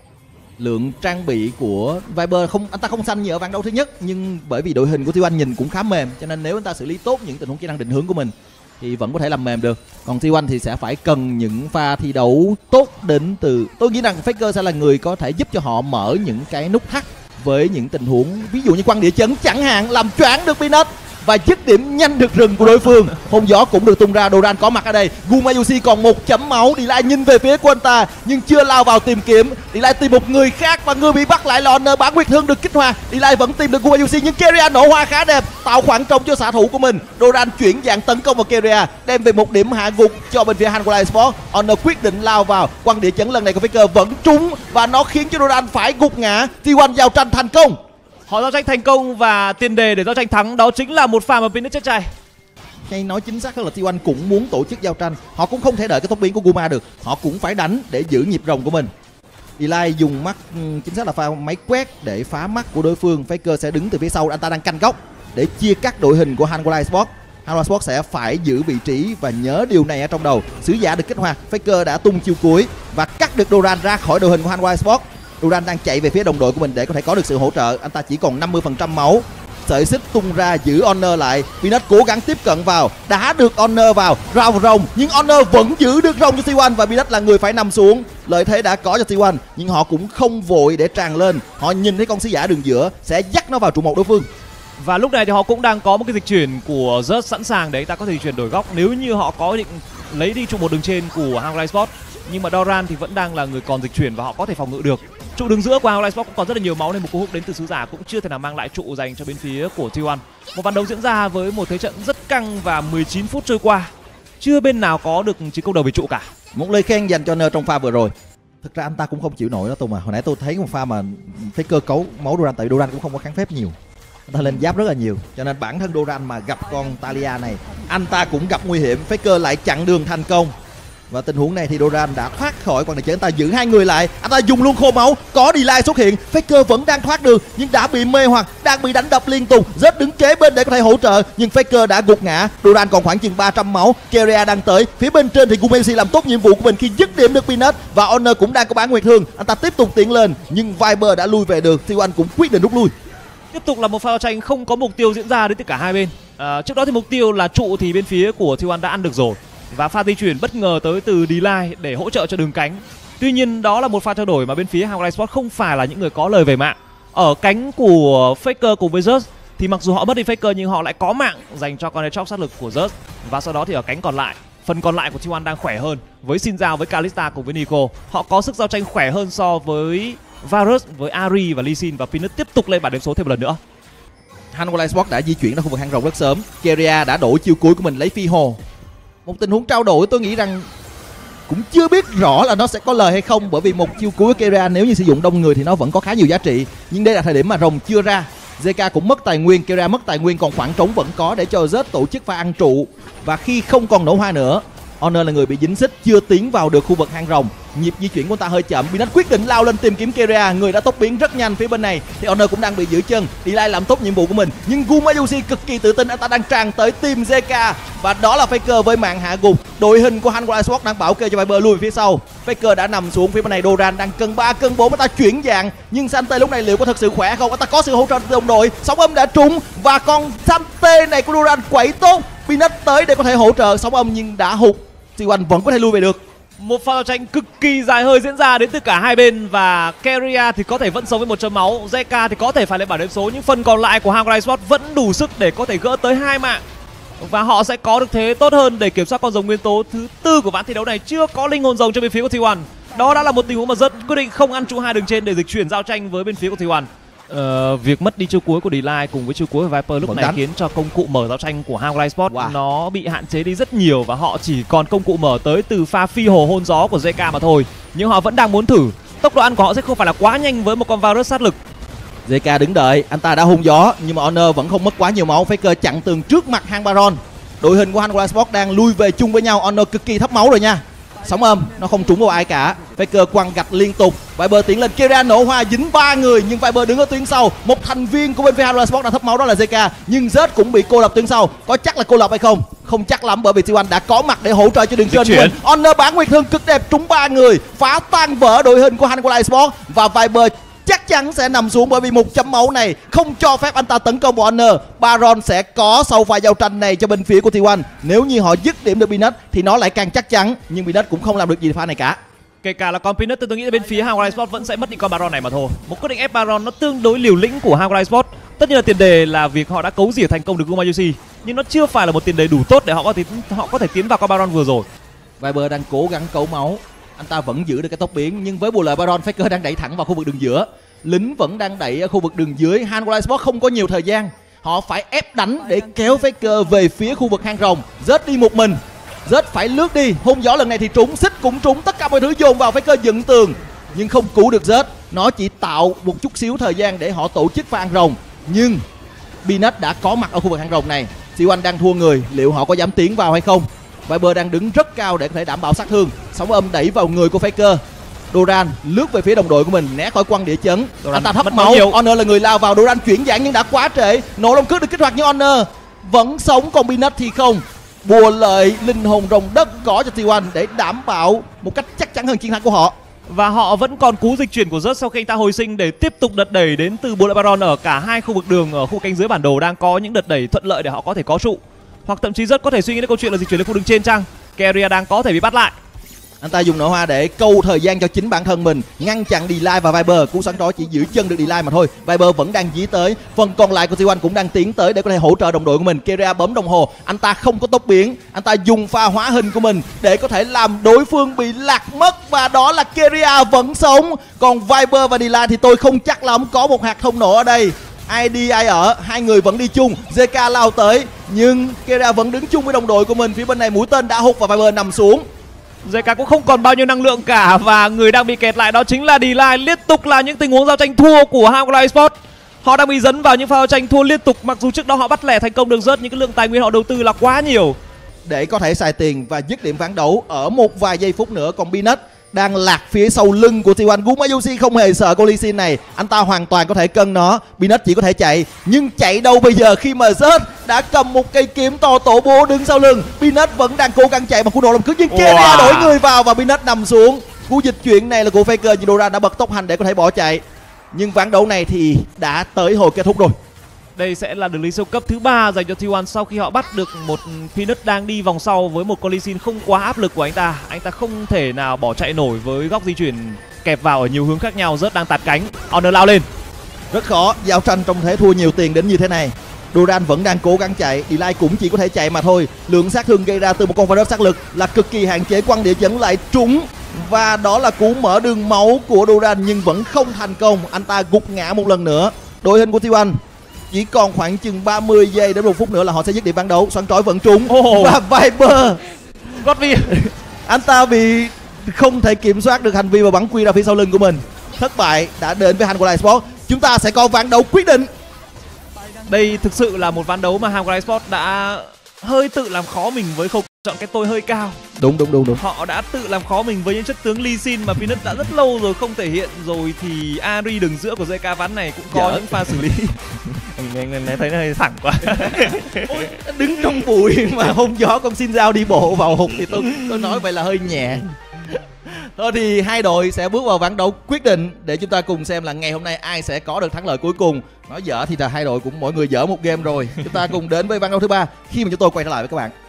Lượng trang bị của Viper không, anh ta không xanh như ở ván đấu thứ nhất, nhưng bởi vì đội hình của T một nhìn cũng khá mềm cho nên nếu anh ta xử lý tốt những tình huống kỹ năng định hướng của mình thì vẫn có thể làm mềm được. Còn T một thì sẽ phải cần những pha thi đấu tốt đến từ, tôi nghĩ rằng Faker sẽ là người có thể giúp cho họ mở những cái nút thắt với những tình huống ví dụ như quăng địa chấn chẳng hạn, làm choáng được Peanut và dứt điểm nhanh được rừng của đối phương. Hồn gió cũng được tung ra, Doran có mặt ở đây. Gumayusi còn một chấm máu, Delay nhìn về phía của anh ta nhưng chưa lao vào tìm kiếm. Delay tìm một người khác và người bị bắt lại là Honor. Bản Nguyệt Thương được kích hoạt, Delay vẫn tìm được Gumayusi nhưng Keria nổ hoa khá đẹp, tạo khoảng trống cho xạ thủ của mình. Doran chuyển dạng tấn công vào Keria, đem về một điểm hạ gục cho bên phía Hanwha Sport. Honor quyết định lao vào, quăng địa chấn lần này của Faker vẫn trúng và nó khiến cho Doran phải gục ngã. T một giao tranh thành công. Họ giao tranh thành công và tiền đề để giao tranh thắng đó chính là một pha mà Peanut chết chay. Hay nói chính xác hơn là T một cũng muốn tổ chức giao tranh, họ cũng không thể đợi cái tốc biến của Guma được, họ cũng phải đánh để giữ nhịp rồng của mình. Delay dùng mắt, chính xác là pha máy quét để phá mắt của đối phương. Faker sẽ đứng từ phía sau, anh ta đang canh góc để chia cắt đội hình của Hanwha Sport. Hanwha Sport sẽ phải giữ vị trí và nhớ điều này ở trong đầu. Sứ giả được kích hoạt, Faker đã tung chiêu cuối và cắt được Doran ra khỏi đội hình của Hanwha Sport. Doran đang chạy về phía đồng đội của mình để có thể có được sự hỗ trợ. Anh ta chỉ còn năm mươi phần trăm máu. Sợi xích tung ra giữ Honor lại. Peanut cố gắng tiếp cận vào, đá được Honor vào, ra vào rồng nhưng Honor vẫn giữ được rồng cho T một và Peanut là người phải nằm xuống. Lợi thế đã có cho T một nhưng họ cũng không vội để tràn lên. Họ nhìn thấy con sứ giả đường giữa sẽ dắt nó vào trụ một đối phương. Và lúc này thì họ cũng đang có một cái dịch chuyển của Zeus sẵn sàng để anh ta có thể dịch chuyển đổi góc nếu như họ có định lấy đi trụ một đường trên của Hanwha Sport. Nhưng mà Doran thì vẫn đang là người còn dịch chuyển và họ có thể phòng ngự được. Trụ đường giữa của Hanwha Sport cũng còn rất là nhiều máu nên một cú húc đến từ sứ giả cũng chưa thể nào mang lại trụ dành cho bên phía của T một. Một ván đấu diễn ra với một thế trận rất căng và mười chín phút trôi qua chưa bên nào có được chiến công đầu về trụ cả. Một lời khen dành cho Honor trong pha vừa rồi. Thực ra anh ta cũng không chịu nổi đó Tùng à. Hồi nãy tôi thấy một pha mà thấy cơ cấu máu Doran, tại Doran cũng không có kháng phép nhiều, anh ta lên giáp rất là nhiều cho nên bản thân Doran mà gặp con Talia này anh ta cũng gặp nguy hiểm. Faker lại chặn đường thành công và tình huống này thì Doran đã thoát khỏi quan địa chấn. Anh ta giữ hai người lại, anh ta dùng luôn khô máu, có Delay xuất hiện. Faker vẫn đang thoát được nhưng đã bị mê hoặc, đang bị đánh đập liên tục. Zeus đứng kế bên để có thể hỗ trợ nhưng Faker đã gục ngã. Doran còn khoảng chừng ba trăm máu. Keria đang tới phía bên trên thì Gumayusi làm tốt nhiệm vụ của mình khi dứt điểm được Peanut và Honor cũng đang có Bán Nguyệt Thương. Anh ta tiếp tục tiến lên nhưng Viper đã lui về được. T một cũng quyết định rút lui. Tiếp tục là một pha tranh không có mục tiêu diễn ra đến từ cả hai bên. À, trước đó thì mục tiêu là trụ thì bên phía của T một đã ăn được rồi và pha di chuyển bất ngờ tới từ Delay để hỗ trợ cho đường cánh. Tuy nhiên đó là một pha trao đổi mà bên phía Hanwha Sport không phải là những người có lời về mạng. Ở cánh của Faker cùng với Zeus thì mặc dù họ mất đi Faker nhưng họ lại có mạng dành cho con chóc sát lực của Zeus. Và sau đó thì ở cánh còn lại, phần còn lại của T một đang khỏe hơn với Xin-Zhao, với Kalista cùng với Nico. Họ có sức giao tranh khỏe hơn so với Varus, với Ahri và Lee Sin, và Peanut tiếp tục lên bảng điểm số thêm một lần nữa. Hanwha Esports đã di chuyển ra khu vực hang rồng rất sớm. Keria đã đổi chiêu cuối của mình lấy phi hồ. Một tình huống trao đổi tôi nghĩ rằng cũng chưa biết rõ là nó sẽ có lời hay không, bởi vì một chiêu cuối của Keria nếu như sử dụng đông người thì nó vẫn có khá nhiều giá trị. Nhưng đây là thời điểm mà rồng chưa ra, giê ca cũng mất tài nguyên, Keria mất tài nguyên, còn khoảng trống vẫn có để cho Zeus tổ chức pha ăn trụ. Và khi không còn nổ hoa nữa, Honor là người bị dính xích, chưa tiến vào được khu vực hang rồng. Nhịp di chuyển của ta hơi chậm. Peanut quyết định lao lên tìm kiếm Keria, người đã tốc biến rất nhanh. Phía bên này thì Honor cũng đang bị giữ chân. Delay làm tốt nhiệm vụ của mình, nhưng Gumayusi cực kỳ tự tin, anh ta đang tràn tới team giê ca và đó là Faker với mạng hạ gục. Đội hình của Hanwha Esports đang bảo kê cho Viper lùi phía sau. Faker đã nằm xuống. Phía bên này Doran đang cân ba cân bốn, anh ta chuyển dạng, nhưng Sante lúc này liệu có thực sự khỏe không? Anh ta có sự hỗ trợ từ đồng đội. Sóng âm đã trúng và con Sante này của Doran quẩy tốt. Peanut tới để có thể hỗ trợ sóng âm nhưng đã hụt. T một vẫn có thể lui về được. Một pha giao tranh cực kỳ dài hơi diễn ra đến từ cả hai bên, và Keria thì có thể vẫn sống với một chấm máu, giê ca thì có thể phải lên bảng điểm số, nhưng phần còn lại của Hanwha Esports vẫn đủ sức để có thể gỡ tới hai mạng, và họ sẽ có được thế tốt hơn để kiểm soát con rồng nguyên tố thứ tư của ván thi đấu này. Chưa có linh hồn rồng cho bên phía của T một. Đó đã là một tình huống mà rất quyết định không ăn trụ hai đường trên để dịch chuyển giao tranh với bên phía của T một. Ờ, việc mất đi chiêu cuối của Delay cùng với chiêu cuối của Viper lúc Vẫn này đánh. khiến cho công cụ mở giao tranh của Hanwha Esports Wow. nó bị hạn chế đi rất nhiều, và họ chỉ còn công cụ mở tới từ pha phi hồ hôn gió của giê ca mà thôi. Nhưng họ vẫn đang muốn thử. Tốc độ ăn của họ sẽ không phải là quá nhanh với một con Varus sát lực. giê ca đứng đợi, anh ta đã hung gió nhưng mà Honor vẫn không mất quá nhiều máu. Faker chặn tường trước mặt hang Baron. Đội hình của Hanwha Esports đang lui về chung với nhau. Honor cực kỳ thấp máu rồi nha. Sóng âm nó không trúng vào ai cả. Faker quăng gạch liên tục. Viper tiến lên, Keria nổ hoa dính ba người nhưng Viper đứng ở tuyến sau. Một thành viên của bên phía Hanwha Esports đã thấp máu, đó là giê ca, nhưng Zeus cũng bị cô lập tuyến sau. Có chắc là cô lập hay không? Không chắc lắm, bởi vì T một đã có mặt để hỗ trợ cho đường trên của mình. Honor bán nguyệt thương cực đẹp trúng ba người, phá tan vỡ đội hình của Hanwha Esports, và Viper chắc chắn sẽ nằm xuống bởi vì một chấm máu này không cho phép anh ta tấn công vào Honor. Baron sẽ có sau pha giao tranh này cho bên phía của T một. Nếu như họ dứt điểm được Peanut thì nó lại càng chắc chắn, nhưng Peanut cũng không làm được gì pha này cả. Kể cả là con Peanut, tôi nghĩ là bên phía Hanwha Esports vẫn sẽ mất đi con Baron này mà thôi. Một quyết định ép Baron nó tương đối liều lĩnh của Hanwha Esports. Tất nhiên là tiền đề là việc họ đã cấu rỉa thành công được Gumayusi, nhưng nó chưa phải là một tiền đề đủ tốt để họ có thể họ có thể tiến vào con Baron vừa rồi. Viper đang cố gắng cấu máu, anh ta vẫn giữ được cái tốc biến, nhưng với bù lợi Baron, Faker đang đẩy thẳng vào khu vực đường giữa. Lính vẫn đang đẩy ở khu vực đường dưới. Hanwha Esports không có nhiều thời gian, họ phải ép đánh để kéo Faker về phía khu vực hang rồng. Zeus đi một mình, Zeus phải lướt đi. Hung gió lần này thì trúng, xích cũng trúng, tất cả mọi thứ dồn vào. Faker dựng tường nhưng không cứu được Zeus. Nó chỉ tạo một chút xíu thời gian để họ tổ chức pha hang rồng, nhưng Peanut đã có mặt ở khu vực hang rồng này. xê một đang thua người, liệu họ có dám tiến vào hay không? Viper đang đứng rất cao để có thể đảm bảo sát thương. Sóng âm đẩy vào người của Faker. Doran lướt về phía đồng đội của mình, né khỏi quăng địa chấn. Doran anh ta thấp máu. Honor là người lao vào. Doran chuyển dạng nhưng đã quá trễ. Nổ lông cước được kích hoạt nhưng Honor vẫn sống, còn Peanut thì không. Bùa lợi linh hồn rồng đất có cho T một để đảm bảo một cách chắc chắn hơn chiến thắng của họ. Và họ vẫn còn cú dịch chuyển của Zeus sau khi anh ta hồi sinh để tiếp tục đợt đẩy đến từ bùa lợi Baron ở cả hai khu vực đường. Ở khu cánh dưới bản đồ đang có những đợt đẩy thuận lợi để họ có thể có trụ, hoặc thậm chí Zeus có thể suy nghĩ đến câu chuyện là dịch chuyển lên khu đường trên chăng. Keria đang có thể bị bắt lại. Anh ta dùng nổ hoa để câu thời gian cho chính bản thân mình, ngăn chặn Delay và Viper. Cú sắn đó chỉ giữ chân được Delay mà thôi. Viper vẫn đang dí tới. Phần còn lại của T một cũng đang tiến tới để có thể hỗ trợ đồng đội của mình. Keria bấm đồng hồ, anh ta không có tốc biến, anh ta dùng pha hóa hình của mình để có thể làm đối phương bị lạc mất, và đó là Keria vẫn sống. Còn Viper và Delay thì tôi không chắc lắm, có một hạt thông nổ ở đây. Ai đi ai ở, hai người vẫn đi chung. giê ca lao tới nhưng Keria vẫn đứng chung với đồng đội của mình. Phía bên này mũi tên đã hút và Viper nằm xuống. giê ca cũng không còn bao nhiêu năng lượng cả, và người đang bị kẹt lại đó chính là Delay. Liên tục là những tình huống giao tranh thua của Hanwha Esports. Họ đang bị dấn vào những pha giao tranh thua liên tục, mặc dù trước đó họ bắt lẻ thành công được rất, những cái lượng tài nguyên họ đầu tư là quá nhiều để có thể xài tiền và dứt điểm ván đấu ở một vài giây phút nữa. Còn Peanut đang lạc phía sau lưng của T một. Gumayusi không hề sợ con Lee Sin này, anh ta hoàn toàn có thể cân nó. Peanut chỉ có thể chạy, nhưng chạy đâu bây giờ khi mà Zeus đã cầm một cây kiếm to tổ bố đứng sau lưng. Peanut vẫn đang cố gắng chạy mà cú nổ làm cước, nhưng Keria wow. đổi người vào và Peanut nằm xuống. Cú dịch chuyển này là của Faker, nhưng Doran đã bật tốc hành để có thể bỏ chạy. Nhưng ván đấu này thì đã tới hồi kết thúc rồi. Đây sẽ là đường lý siêu cấp thứ ba dành cho T một sau khi họ bắt được một Peanut đang đi vòng sau với một con Lee Sin không quá áp lực của anh ta. Anh ta không thể nào bỏ chạy nổi với góc di chuyển kẹp vào ở nhiều hướng khác nhau. Rất đang tạt cánh. Honor lao lên. Rất khó, giao tranh trong thế thua nhiều tiền đến như thế này. Duran vẫn đang cố gắng chạy, Delay cũng chỉ có thể chạy mà thôi. Lượng sát thương gây ra từ một con Varus sát lực là cực kỳ hạn chế, quăng địa chấn lại trúng. Và đó là cú mở đường máu của Duran nhưng vẫn không thành công. Anh ta gục ngã một lần nữa. Đội hình của T một chỉ còn khoảng chừng ba mươi giây đến một phút nữa là họ sẽ dứt điểm ván đấu. Xoắn trói vẫn trúng. Oh. Và Viper Godby anh ta bị không thể kiểm soát được hành vi và bắn quy ra phía sau lưng của mình. Thất bại đã đến với Hanwha Esports. Chúng ta sẽ có ván đấu quyết định. Đây thực sự là một ván đấu mà Hanwha Esports đã hơi tự làm khó mình với khâu chọn cái tôi hơi cao. Đúng đúng đúng đúng. Họ đã tự làm khó mình với những chất tướng Lee Sin mà Peanut đã rất lâu rồi không thể hiện rồi, thì Ari đường giữa của gi ca ván này cũng có những pha xử lý. Anh thấy nó hơi thẳng quá. Ôi, đứng trong bụi mà hông gió con Xin Giao đi bộ vào hụt thì tôi tôi nói vậy là hơi nhẹ. Thôi thì hai đội sẽ bước vào ván đấu quyết định để chúng ta cùng xem là ngày hôm nay ai sẽ có được thắng lợi cuối cùng. Nói dở thì là hai đội cũng mỗi người dở một game rồi. Chúng ta cùng đến với ván đấu thứ ba khi mà chúng tôi quay trở lại với các bạn.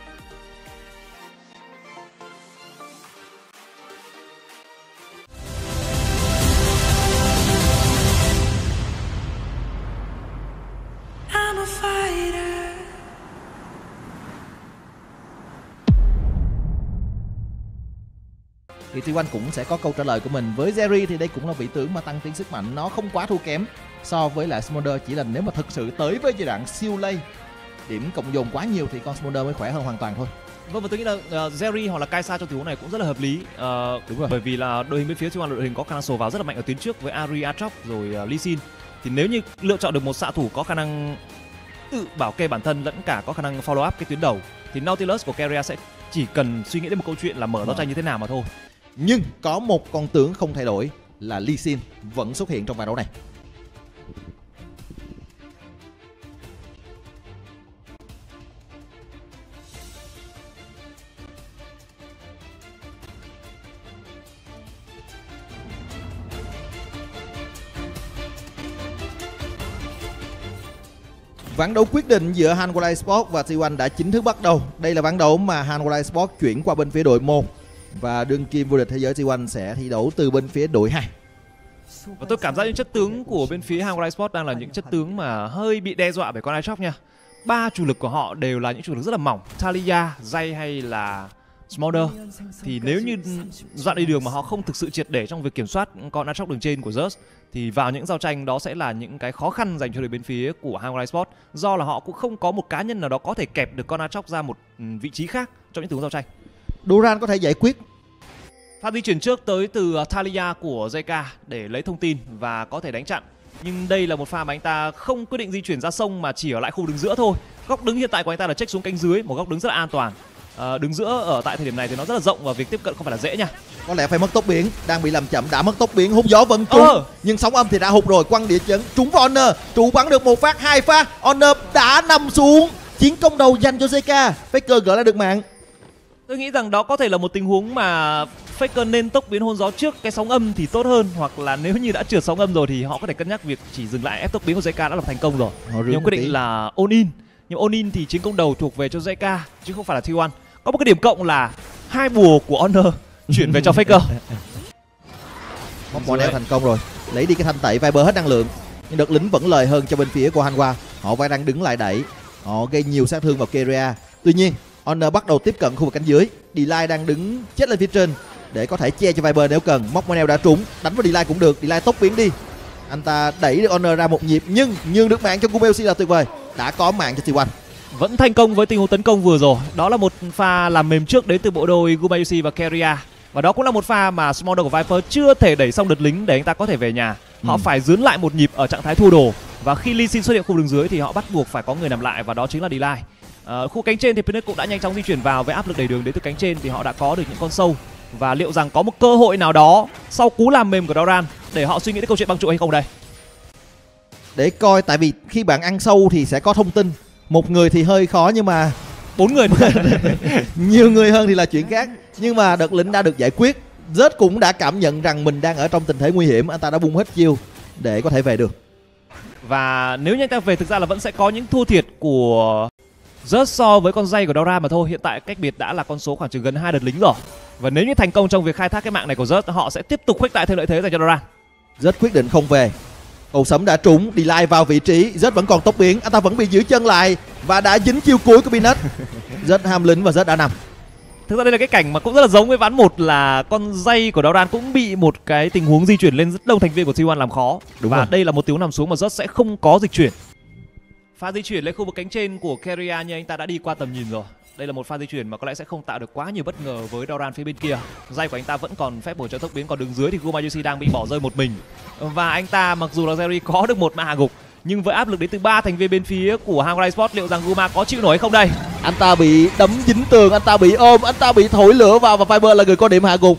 Thì T một cũng sẽ có câu trả lời của mình. Với Jerry thì đây cũng là vị tướng mà tăng tiến sức mạnh, nó không quá thua kém so với lại Smolder, chỉ là nếu mà thực sự tới với giai đoạn siêu lây điểm cộng dồn quá nhiều thì con Smolder mới khỏe hơn hoàn toàn thôi. Vâng, và tôi nghĩ là uh, Jerry hoặc là Kaisa trong tình huống này cũng rất là hợp lý. Uh, Đúng rồi. Bởi vì là đội hình bên phía T một là đội hình có khả năng sổ vào rất là mạnh ở tuyến trước với Ari, Aatrox rồi uh, Lee Sin. Thì nếu như lựa chọn được một xạ thủ có khả năng tự bảo kê bản thân lẫn cả có khả năng follow up cái tuyến đầu thì Nautilus của Keria sẽ chỉ cần suy nghĩ đến một câu chuyện là mở giao tranh như thế nào mà thôi. Nhưng có một con tướng không thay đổi là Lee Sin vẫn xuất hiện trong ván đấu này. Ván đấu quyết định giữa Hanwha Esports và T một đã chính thức bắt đầu. Đây là ván đấu mà Hanwha Esports chuyển qua bên phía đội một và đương kim vô địch thế giới T một sẽ thi đấu từ bên phía đội hai. Và tôi cảm giác những chất tướng của bên phía Hanwha Esports đang là những chất tướng mà hơi bị đe dọa bởi con Aatrox nha. Ba chủ lực của họ đều là những chủ lực rất là mỏng, Talia, Jay hay là Smolder. Thì nếu như đoạn đi đường mà họ không thực sự triệt để trong việc kiểm soát con Aatrox đường trên của Zeus thì vào những giao tranh đó sẽ là những cái khó khăn dành cho đội bên phía của Hanwha Esports, do là họ cũng không có một cá nhân nào đó có thể kẹp được con Aatrox ra một vị trí khác trong những tình huống giao tranh. Duran có thể giải quyết. Pha di chuyển trước tới từ Talia của gi ca để lấy thông tin và có thể đánh chặn. Nhưng đây là một pha mà anh ta không quyết định di chuyển ra sông mà chỉ ở lại khu đứng giữa thôi. Góc đứng hiện tại của anh ta là check xuống cánh dưới, một góc đứng rất là an toàn. À, đứng giữa ở tại thời điểm này thì nó rất là rộng và việc tiếp cận không phải là dễ nha. Có lẽ phải mất tốc biến, đang bị làm chậm, đã mất tốc biến, hút gió vẫn trúng. Ờ. Nhưng sóng âm thì đã hụt rồi, quăng địa chấn trúng vào Honor, trụ bắn được một phát, hai phát, Honor đã nằm xuống. Chiến công đầu dành cho gi ca, Faker gỡ lại được mạng. Tôi nghĩ rằng đó có thể là một tình huống mà Faker nên tốc biến hôn gió trước cái sóng âm thì tốt hơn, hoặc là nếu như đã trượt sóng âm rồi thì họ có thể cân nhắc việc chỉ dừng lại ép tốc biến của gi ca đã là thành công rồi. Nhưng quyết định là all in. Nhưng all in thì chiến công đầu thuộc về cho gi ca chứ không phải là T một. Có một cái điểm cộng là hai bùa của Honor chuyển về cho Faker. Móc mỏ neo thành công rồi, lấy đi cái thanh tẩy, Viper hết năng lượng. Nhưng đợt lính vẫn lời hơn cho bên phía của Hanwha. Họ phải đang đứng lại đẩy, họ gây nhiều sát thương vào Keria. Tuy nhiên Honor bắt đầu tiếp cận khu vực cánh dưới. Delay đang đứng chết lên phía trên để có thể che cho Viper nếu cần. Móc neo đã trúng, đánh vào Delay cũng được. Delay tốc biến đi, anh ta đẩy được Honor ra một nhịp nhưng nhường được mạng cho Gumayusi là tuyệt vời. Đã có mạng cho T một. Vẫn thành công với tình huống tấn công vừa rồi. Đó là một pha làm mềm trước đến từ bộ đôi Gumayusi và Keria. Và đó cũng là một pha mà Smolder của Viper chưa thể đẩy xong đợt lính để anh ta có thể về nhà. Họ ừ. phải dướn lại một nhịp ở trạng thái thua đồ. Và khi Lee Sin xuất hiện khu đường dưới thì họ bắt buộc phải có người nằm lại, và đó chính là Delay. À, khu cánh trên thì Peanut cũng đã nhanh chóng di chuyển vào với áp lực đẩy đường đến từ cánh trên, thì họ đã có được những con sâu. Và liệu rằng có một cơ hội nào đó sau cú làm mềm của Doran để họ suy nghĩ đến câu chuyện băng trụ hay không đây? Để coi, tại vì khi bạn ăn sâu thì sẽ có thông tin. Một người thì hơi khó nhưng mà bốn người nhiều người hơn thì là chuyện khác. Nhưng mà đợt lính đã được giải quyết. Zed cũng đã cảm nhận rằng mình đang ở trong tình thế nguy hiểm, anh ta đã bung hết chiêu để có thể về được. Và nếu như anh ta về thực ra là vẫn sẽ có những thua thiệt của Zed so với con dây của Dora mà thôi. Hiện tại cách biệt đã là con số khoảng chừng gần hai đợt lính rồi. Và nếu như thành công trong việc khai thác cái mạng này của Zed, họ sẽ tiếp tục khuếch đại thêm lợi thế dành cho Dora. Zed quyết định không về. Cầu sấm đã trúng, Delay vào vị trí, Zed vẫn còn tốc biến, anh ta vẫn bị giữ chân lại và đã dính chiêu cuối của Peanut. Zed ham lính và Zed đã nằm. Thực ra đây là cái cảnh mà cũng rất là giống với ván một, là con dây của Doran cũng bị một cái tình huống di chuyển lên rất đông thành viên của T một làm khó. Đúng và rồi. đây là một tình huống nằm xuống mà Zed sẽ không có dịch chuyển. Pha di chuyển lên khu vực cánh trên của Keria như anh ta đã đi qua tầm nhìn rồi. Đây là một pha di chuyển mà có lẽ sẽ không tạo được quá nhiều bất ngờ với Doran phía bên kia. Dây của anh ta vẫn còn phép bổ trợ tốc biến, còn đường dưới thì Gumayusi đang bị bỏ rơi một mình. Và anh ta mặc dù là Jerry có được một mã hạ gục, nhưng với áp lực đến từ ba thành viên bên phía của Hanwha Sport, liệu rằng Guma có chịu nổi hay không đây? Anh ta bị đấm dính tường, anh ta bị ôm, anh ta bị thổi lửa vào và Viper là người có điểm hạ gục.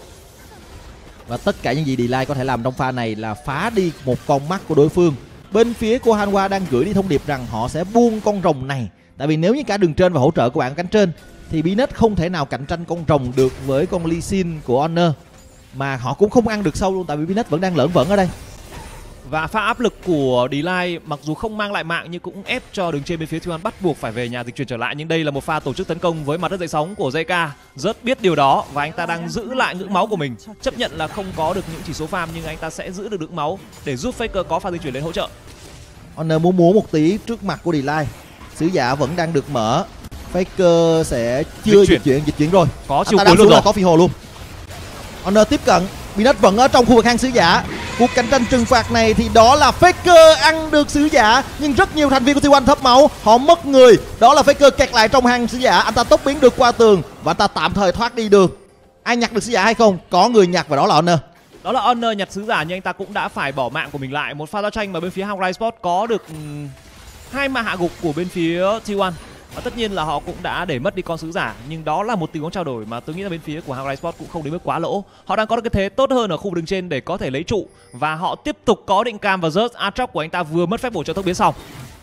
Và tất cả những gì Delay có thể làm trong pha này là phá đi một con mắt của đối phương. Bên phía của Hanwha đang gửi đi thông điệp rằng họ sẽ buông con rồng này. Tại vì nếu như cả đường trên và hỗ trợ của bạn cánh trên thì Peanut không thể nào cạnh tranh con rồng được với con Lee Sin của Honor. Mà họ cũng không ăn được sâu luôn, tại vì Peanut vẫn đang lởn vởn ở đây. Và pha áp lực của Delay mặc dù không mang lại mạng nhưng cũng ép cho đường trên bên phía T một bắt buộc phải về nhà dịch chuyển trở lại. Nhưng đây là một pha tổ chức tấn công với mặt đất dậy sóng của gi ca. Rất biết điều đó và anh ta đang giữ lại ngưỡng máu của mình. Chấp nhận là không có được những chỉ số farm nhưng anh ta sẽ giữ được ngưỡng máu để giúp Faker có pha di chuyển lên hỗ trợ. Honor muốn múa một tí trước mặt của Delay. Sứ giả vẫn đang được mở. Faker sẽ chưa dịch, dịch chuyển dịch chuyển rồi. Có chiều cuối luôn rồi. Có phi hồ luôn. Honor tiếp cận. Peanut vẫn ở trong khu vực hang sứ giả. Cuộc cạnh tranh trừng phạt này thì đó là Faker ăn được sứ giả, nhưng rất nhiều thành viên của T một thấp máu, họ mất người. Đó là Faker kẹt lại trong hang sứ giả, anh ta tốc biến được qua tường và anh ta tạm thời thoát đi được. Ai nhặt được sứ giả hay không? Có người nhặt và đó là Honor. Đó là Honor nhặt sứ giả nhưng anh ta cũng đã phải bỏ mạng của mình lại. Một pha giao tranh mà bên phía Hanwha Sport có được hai ma hạ gục của bên phía T một. Và tất nhiên là họ cũng đã để mất đi con sứ giả, nhưng đó là một tình huống trao đổi mà tôi nghĩ là bên phía của Hanwha Sport cũng không đến mức quá lỗ. Họ đang có được cái thế tốt hơn ở khu vực đường trên để có thể lấy trụ và họ tiếp tục có định cam và rớt. Aatrox của anh ta vừa mất phép bổ trợ tốc biến xong.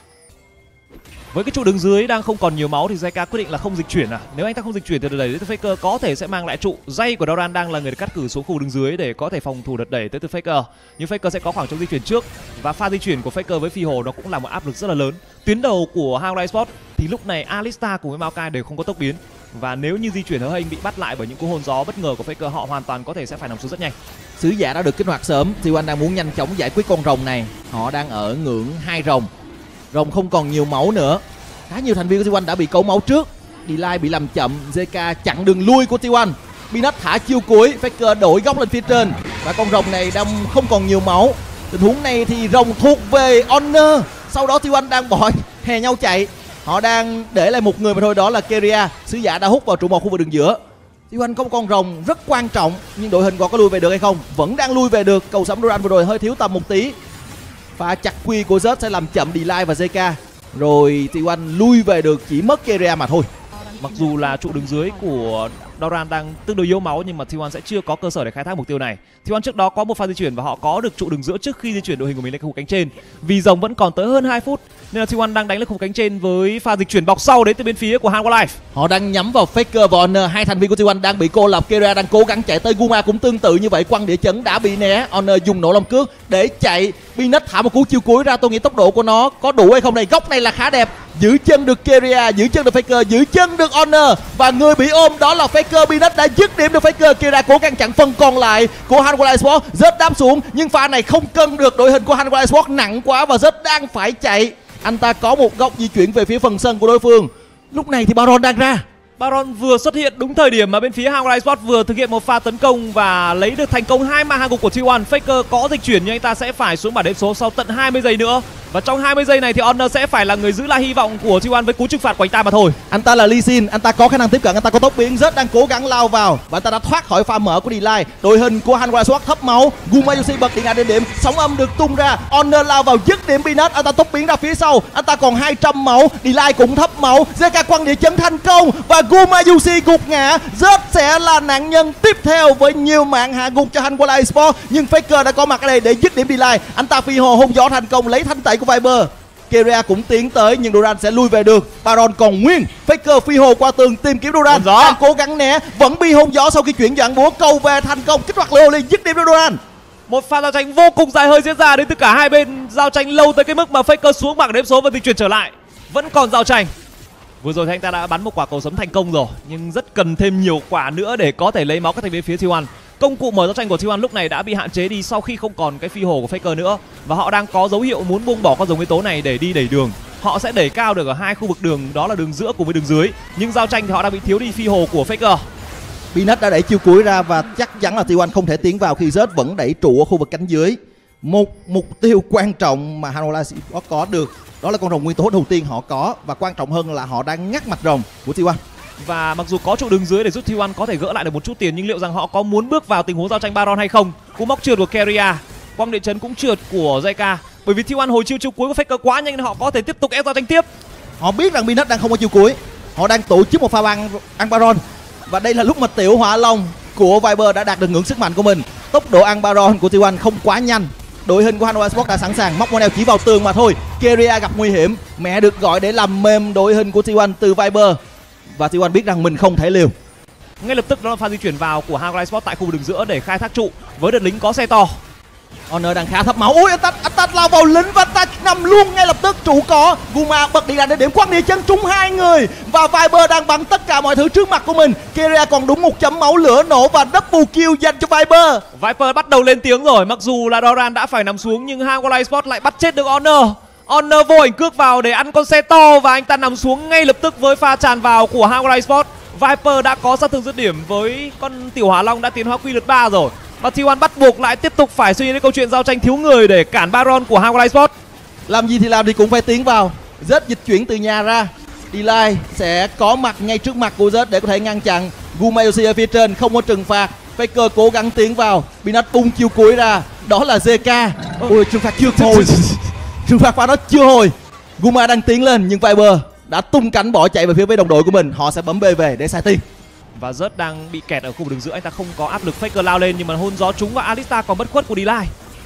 Với cái trụ đường dưới đang không còn nhiều máu thì gi ca quyết định là không dịch chuyển à. Nếu anh ta không dịch chuyển thì đợt đẩy tới từ Faker có thể sẽ mang lại trụ. Dây của Doran đang là người được cắt cử xuống khu vực đường dưới để có thể phòng thủ đợt đẩy tới từ Faker. Nhưng Faker sẽ có khoảng trống di chuyển trước và pha di chuyển của Faker với phi hồ nó cũng là một áp lực rất là lớn. Tuyến đầu của Hanwha Sport thì lúc này Alistar cùng với Maokai đều không có tốc biến. Và nếu như di chuyển hớ hênh bị bắt lại bởi những cú hôn gió bất ngờ của Faker, họ hoàn toàn có thể sẽ phải nằm xuống rất nhanh. Sứ giả đã được kích hoạt sớm. T một đang muốn nhanh chóng giải quyết con rồng này. Họ đang ở ngưỡng hai rồng. Rồng không còn nhiều máu nữa. Khá nhiều thành viên của T một đã bị cấu máu trước. Delay bị làm chậm, gi ca chặn đường lui của T một. Peanut thả chiêu cuối, Faker đổi góc lên phía trên và con rồng này đang không còn nhiều máu. Tình huống này thì rồng thuộc về Honor. Sau đó T một đang bỏ hè nhau chạy. Họ đang để lại một người mà thôi, đó là Keria. Sứ giả đã hút vào trụ một khu vực đường giữa. T một có một con rồng rất quan trọng, nhưng đội hình còn có lui về được hay không? Vẫn đang lui về được. Cầu sẫm Doran vừa rồi hơi thiếu tầm một tí. Pha chặt quy của Zed sẽ làm chậm Delay và gi ca. Rồi T một lui về được, chỉ mất Keria mà thôi. Mặc dù là trụ đường dưới của Doran đang tương đối yếu máu nhưng mà T một sẽ chưa có cơ sở để khai thác mục tiêu này. T một trước đó có một pha di chuyển và họ có được trụ đường giữa trước khi di chuyển đội hình của mình lên khu cánh trên. Vì rồng vẫn còn tới hơn hai phút nên là T một đang đánh lên khu cánh trên với pha dịch chuyển bọc sau đến từ bên phía của Hanwha Life. Họ đang nhắm vào Faker và Honor, hai thành viên của T một đang bị cô lập. Keria đang cố gắng chạy tới, Guma cũng tương tự như vậy, quăng địa chấn đã bị né. Honor dùng nổ lòng cước để chạy. Peanut thả một cú chiêu cuối ra, tôi nghĩ tốc độ của nó có đủ hay không đây. Góc này là khá đẹp, giữ chân được Keria, giữ chân được Faker, giữ chân được Honor và người bị ôm đó là Faker. Peanut đã dứt điểm được Faker. Keria cố gắng chặn phần còn lại của Hanwha Sport. Rất đáp xuống nhưng pha này không cân được, đội hình của Hanwha Sport nặng quá và rất đang phải chạy. Anh ta có một góc di chuyển về phía phần sân của đối phương. Lúc này thì Baron đang ra. Baron vừa xuất hiện đúng thời điểm mà bên phía Hanwha Sport vừa thực hiện một pha tấn công và lấy được thành công hai ma hạ gục của T một. Faker có dịch chuyển nhưng anh ta sẽ phải xuống bảng điểm số sau tận hai mươi giây nữa. Và trong hai mươi giây này thì Honor sẽ phải là người giữ lại hy vọng của T một với cú trừng phạt của anh ta mà thôi. Anh ta là Lee Sin, anh ta có khả năng tiếp cận, anh ta có tốc biến, rất đang cố gắng lao vào và anh ta đã thoát khỏi pha mở của Delay. Đội hình của Hanwha Sport thấp máu. Gumayusi bật điện hạ đến điểm, sóng âm được tung ra. Honor lao vào dứt điểm Peanut, anh ta tốc biến ra phía sau, anh ta còn hai trăm máu. Delay cũng thấp máu. gi ca quăng địa chấn thành công và Gumayusi gục ngã. Rất sẽ là nạn nhân tiếp theo với nhiều mạng hạ gục cho Hanwha Sport, nhưng Faker đã có mặt ở đây để dứt điểm Delay. Anh ta phi hồ hung gió thành công, lấy thanh tẩy của Viper. Keria cũng tiến tới nhưng Doran sẽ lui về được. Baron còn nguyên. Faker phi hồ qua tường tìm kiếm Doran, đang cố gắng né, vẫn bị hôn gió sau khi chuyển dạng búa. Cầu về thành công, kích hoạt lô liền dứt điểm cho Doran. Một pha giao tranh vô cùng dài hơi diễn ra đến từ cả hai bên, giao tranh lâu tới cái mức mà Faker xuống bảng điểm số và dịch chuyển trở lại. Vẫn còn giao tranh. Vừa rồi thì anh ta đã bắn một quả cầu sấm thành công rồi, nhưng rất cần thêm nhiều quả nữa để có thể lấy máu các thành viên phía T một. công cụ mở giao tranh của T một lúc này đã bị hạn chế đi sau khi không còn cái phi hồ của Faker nữa, và họ đang có dấu hiệu muốn buông bỏ con rồng nguyên tố này để đi đẩy đường. Họ sẽ đẩy cao được ở hai khu vực đường, đó là đường giữa cùng với đường dưới, nhưng giao tranh thì họ đang bị thiếu đi phi hồ của Faker. Peanut đã đẩy chiêu cuối ra và chắc chắn là T một không thể tiến vào khi Zed vẫn đẩy trụ ở khu vực cánh dưới. Một mục tiêu quan trọng mà Hanwha Esports có được đó là con rồng nguyên tố đầu tiên họ có, và quan trọng hơn là họ đang ngắt mặt rồng của T một. Và mặc dù có trụ đường dưới để giúp T một có thể gỡ lại được một chút tiền, nhưng liệu rằng họ có muốn bước vào tình huống giao tranh Baron hay không? Cú móc trượt của Keria, quang địa chấn cũng trượt của Zeka, bởi vì T một hồi chiêu chiêu cuối của Faker quá nhanh nên họ có thể tiếp tục ép giao tranh tiếp. Họ biết rằng Peanut đang không có chiêu cuối, họ đang tổ chức một pha băng ăn Baron, và đây là lúc mà tiểu hỏa long của Viper đã đạt được ngưỡng sức mạnh của mình. Tốc độ ăn Baron của T một không quá nhanh. Đội hình của Hanwha Esports đã sẵn sàng, móc Monel chỉ vào tường mà thôi. Keria gặp nguy hiểm, mẹ được gọi để làm mềm đội hình của T một từ Viper, và T một biết rằng mình không thể liều. Ngay lập tức đó là pha di chuyển vào của Hanwha Esports tại khu vực đường giữa để khai thác trụ với đợt lính có xe to. Honor đang khá thấp máu. Ui, anh ta anh ta lao vào lính và anh ta nằm luôn ngay lập tức. Trụ có, Guma bật đi ra để điểm quăng địa chân trúng hai người, và Viper đang bắn tất cả mọi thứ trước mặt của mình. Keria còn đúng một chấm máu, lửa nổ và double kill dành cho Viper. Viper bắt đầu lên tiếng rồi, mặc dù là Doran đã phải nằm xuống nhưng Hanwha Esports lại bắt chết được Honor. Honor vô ảnh cước vào để ăn con xe to và anh ta nằm xuống ngay lập tức với pha tràn vào của Hanwha Esports. Viper đã có sát thương dứt điểm với con tiểu hỏa long đã tiến hóa quy lượt ba rồi, và T một bắt buộc lại tiếp tục phải suy nghĩ đến câu chuyện giao tranh thiếu người để cản Baron của Hanwha Esports. Làm gì thì làm thì cũng phải tiến vào. Zed dịch chuyển từ nhà ra, Delay sẽ có mặt ngay trước mặt của Zed để có thể ngăn chặn. Gumayusi ở phía trên không có trừng phạt. Faker cố gắng tiến vào, Peanut bung chiêu cuối ra, đó là Zeka. Ôi, trừng phạt chưa hồi. Trừng phạt pha đó chưa hồi. Guma đang tiến lên nhưng Viper đã tung cánh bỏ chạy về phía với đồng đội của mình. Họ sẽ bấm B về để sai tiền. Và Zed đang bị kẹt ở khu vực đường giữa, anh ta không có áp lực. Faker lao lên nhưng mà hôn gió trúng và Alistar còn bất khuất của Delay.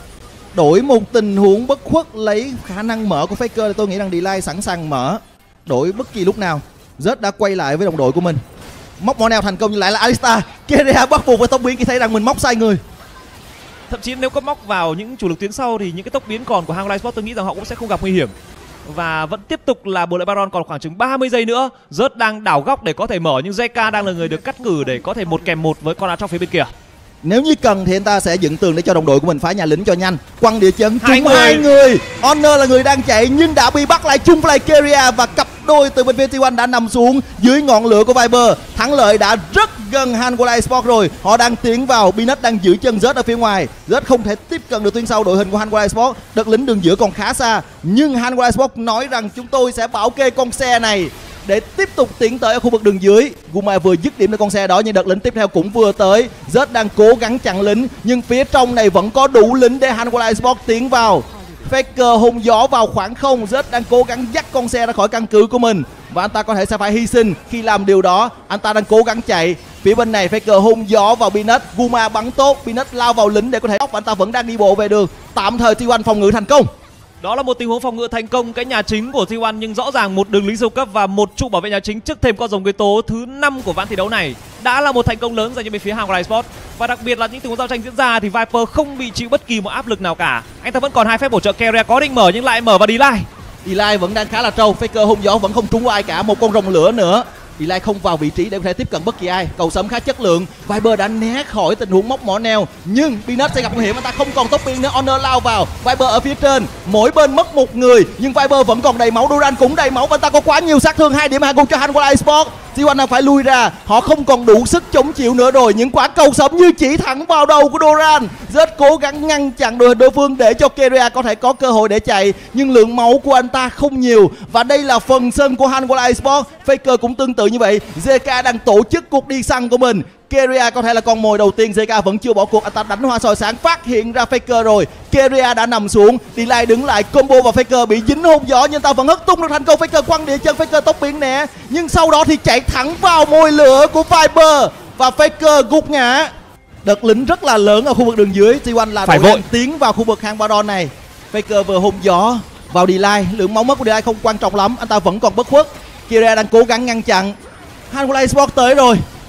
Đổi một tình huống bất khuất lấy khả năng mở của Faker thì tôi nghĩ rằng Delay sẵn sàng mở đổi bất kỳ lúc nào. Zed đã quay lại với đồng đội của mình, móc Monel thành công nhưng lại là Alistar. Keria bắt buộc phải tốc biến khi thấy rằng mình móc sai người. Thậm chí nếu có móc vào những chủ lực tuyến sau thì những cái tốc biến còn của Hanwha Esports tôi nghĩ rằng họ cũng sẽ không gặp nguy hiểm. Và vẫn tiếp tục là bộ lợi Baron còn khoảng chừng ba mươi giây nữa. Zed đang đảo góc để có thể mở nhưng Zeka đang là người được cắt cử để có thể một kèm một với con áo trong phía bên kia. Nếu như cần thì anh ta sẽ dựng tường để cho đồng đội của mình phá nhà lính cho nhanh. Quăng địa chấn trúng hai người. Honor là người đang chạy nhưng đã bị bắt lại chung với Keria, và cặp đôi từ bên phía T một đã nằm xuống dưới ngọn lửa của Viper. Thắng lợi đã rất gần Hanwha Esports rồi. Họ đang tiến vào, Peanut đang giữ chân Zed ở phía ngoài. Zed không thể tiếp cận được tuyến sau đội hình của Hanwha Esports. Đợt lính đường giữa còn khá xa, nhưng Hanwha Esports nói rằng chúng tôi sẽ bảo kê con xe này để tiếp tục tiến tới ở khu vực đường dưới. Guma vừa dứt điểm được con xe đó nhưng đợt lính tiếp theo cũng vừa tới. Zed đang cố gắng chặn lính nhưng phía trong này vẫn có đủ lính để Hanwha Esports tiến vào. Faker hung gió vào khoảng không. Zed đang cố gắng dắt con xe ra khỏi căn cứ của mình và anh ta có thể sẽ phải hy sinh khi làm điều đó. Anh ta đang cố gắng chạy. Phía bên này Faker hung gió vào Peanut. Guma bắn tốt, Peanut lao vào lính để có thể bóc và anh ta vẫn đang đi bộ về đường. Tạm thời T một phòng ngự thành công. Đó là một tình huống phòng ngự thành công cái nhà chính của T một, nhưng rõ ràng một đường lính siêu cấp và một trụ bảo vệ nhà chính trước thêm con rồng nguyên tố thứ năm của ván thi đấu này đã là một thành công lớn dành cho bên phía Hanwha Esports. Và đặc biệt là những tình huống giao tranh diễn ra thì Viper không bị chịu bất kỳ một áp lực nào cả. Anh ta vẫn còn hai phép bổ trợ. Keria có định mở nhưng lại mở vào Delay. Delay vẫn đang khá là trâu. Faker hung gió vẫn không trúng ai cả. Một con rồng lửa nữa. Delay không vào vị trí để có thể tiếp cận bất kỳ ai. Cầu sớm khá chất lượng. Viper đã né khỏi tình huống móc mỏ neo, nhưng Peanut sẽ gặp nguy hiểm. Anh ta không còn tốc biến nữa. Honor lao vào. Viper ở phía trên, mỗi bên mất một người nhưng Viper vẫn còn đầy máu. Doran cũng đầy máu và anh ta có quá nhiều sát thương. Hai điểm hạ gục cho Hanwha Esports. T một đang phải lui ra. Họ không còn đủ sức chống chịu nữa rồi. Những quả cầu sớm như chỉ thẳng vào đầu của Doran. Rất cố gắng ngăn chặn đội hình đối phương để cho Keria có thể có cơ hội để chạy, nhưng lượng máu của anh ta không nhiều và đây là phần sân của Hanwha Esports. Faker cũng tương tự như vậy. Zeka đang tổ chức cuộc đi săn của mình. Keria có thể là con mồi đầu tiên. Zeka vẫn chưa bỏ cuộc. Anh ta đánh hoa soi sáng, phát hiện ra Faker rồi. Keria đã nằm xuống. Delay đứng lại combo và Faker bị dính hôn gió nhưng ta vẫn hất tung được thành công. Faker quăng địa chân, Faker tốc biến né nhưng sau đó thì chạy thẳng vào mồi lửa của Viper và Faker gục ngã. Đợt lính rất là lớn ở khu vực đường dưới. T một là phải đội tiến vào khu vực hang Baron này. Faker vừa hôn gió vào Delay. Lượng máu mất của Delay không quan trọng lắm, anh ta vẫn còn bất khuất. Keria đang cố gắng ngăn chặn. Hanwha Esports tới rồi.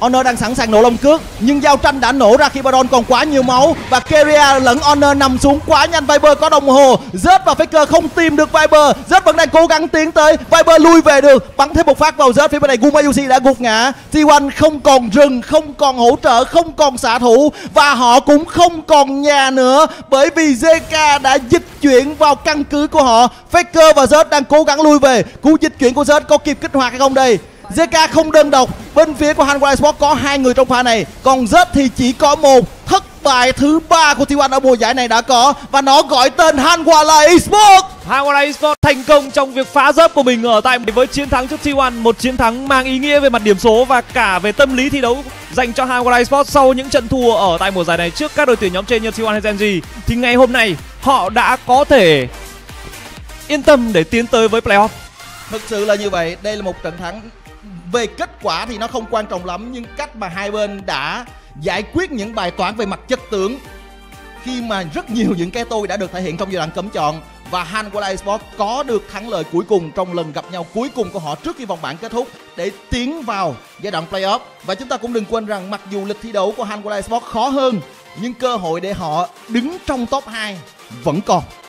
Honor đang sẵn sàng nổ lông cước, nhưng giao tranh đã nổ ra khi Baron còn quá nhiều máu và Keria lẫn Honor nằm xuống quá nhanh. Viper có đồng hồ, Zed và Faker không tìm được Viper. Zed vẫn đang cố gắng tiến tới, Viper lui về được, bắn thêm một phát vào Zed. Phía bên này Gumayusi đã gục ngã. T một không còn rừng, không còn hỗ trợ, không còn xạ thủ và họ cũng không còn nhà nữa, bởi vì zê ca đã dịch chuyển vào căn cứ của họ. Faker và Zed đang cố gắng lui về. Cú dịch chuyển của Zed có kịp kích hoạt hay không đây? zê ca không đơn độc, bên phía của Hanwha Esports có hai người trong pha này, còn Zed thì chỉ có một. Thất bại thứ ba của T một ở mùa giải này đã có và nó gọi tên Hanwha Esports. Hanwha Esports thành công trong việc phá dấp của mình ở tại với chiến thắng trước T một, một chiến thắng mang ý nghĩa về mặt điểm số và cả về tâm lý thi đấu dành cho Hanwha Esports sau những trận thua ở tại mùa giải này trước các đội tuyển nhóm trên như T một hay Gen G. Thì ngày hôm nay họ đã có thể yên tâm để tiến tới với playoff. Thực sự là như vậy, đây là một trận thắng. Về kết quả thì nó không quan trọng lắm, nhưng cách mà hai bên đã giải quyết những bài toán về mặt chất tướng khi mà rất nhiều những cái tôi đã được thể hiện trong giai đoạn cấm chọn, và Hanwha Esports có được thắng lợi cuối cùng trong lần gặp nhau cuối cùng của họ trước khi vòng bảng kết thúc để tiến vào giai đoạn playoff. Và chúng ta cũng đừng quên rằng mặc dù lịch thi đấu của Hanwha Esports khó hơn, nhưng cơ hội để họ đứng trong top hai vẫn còn.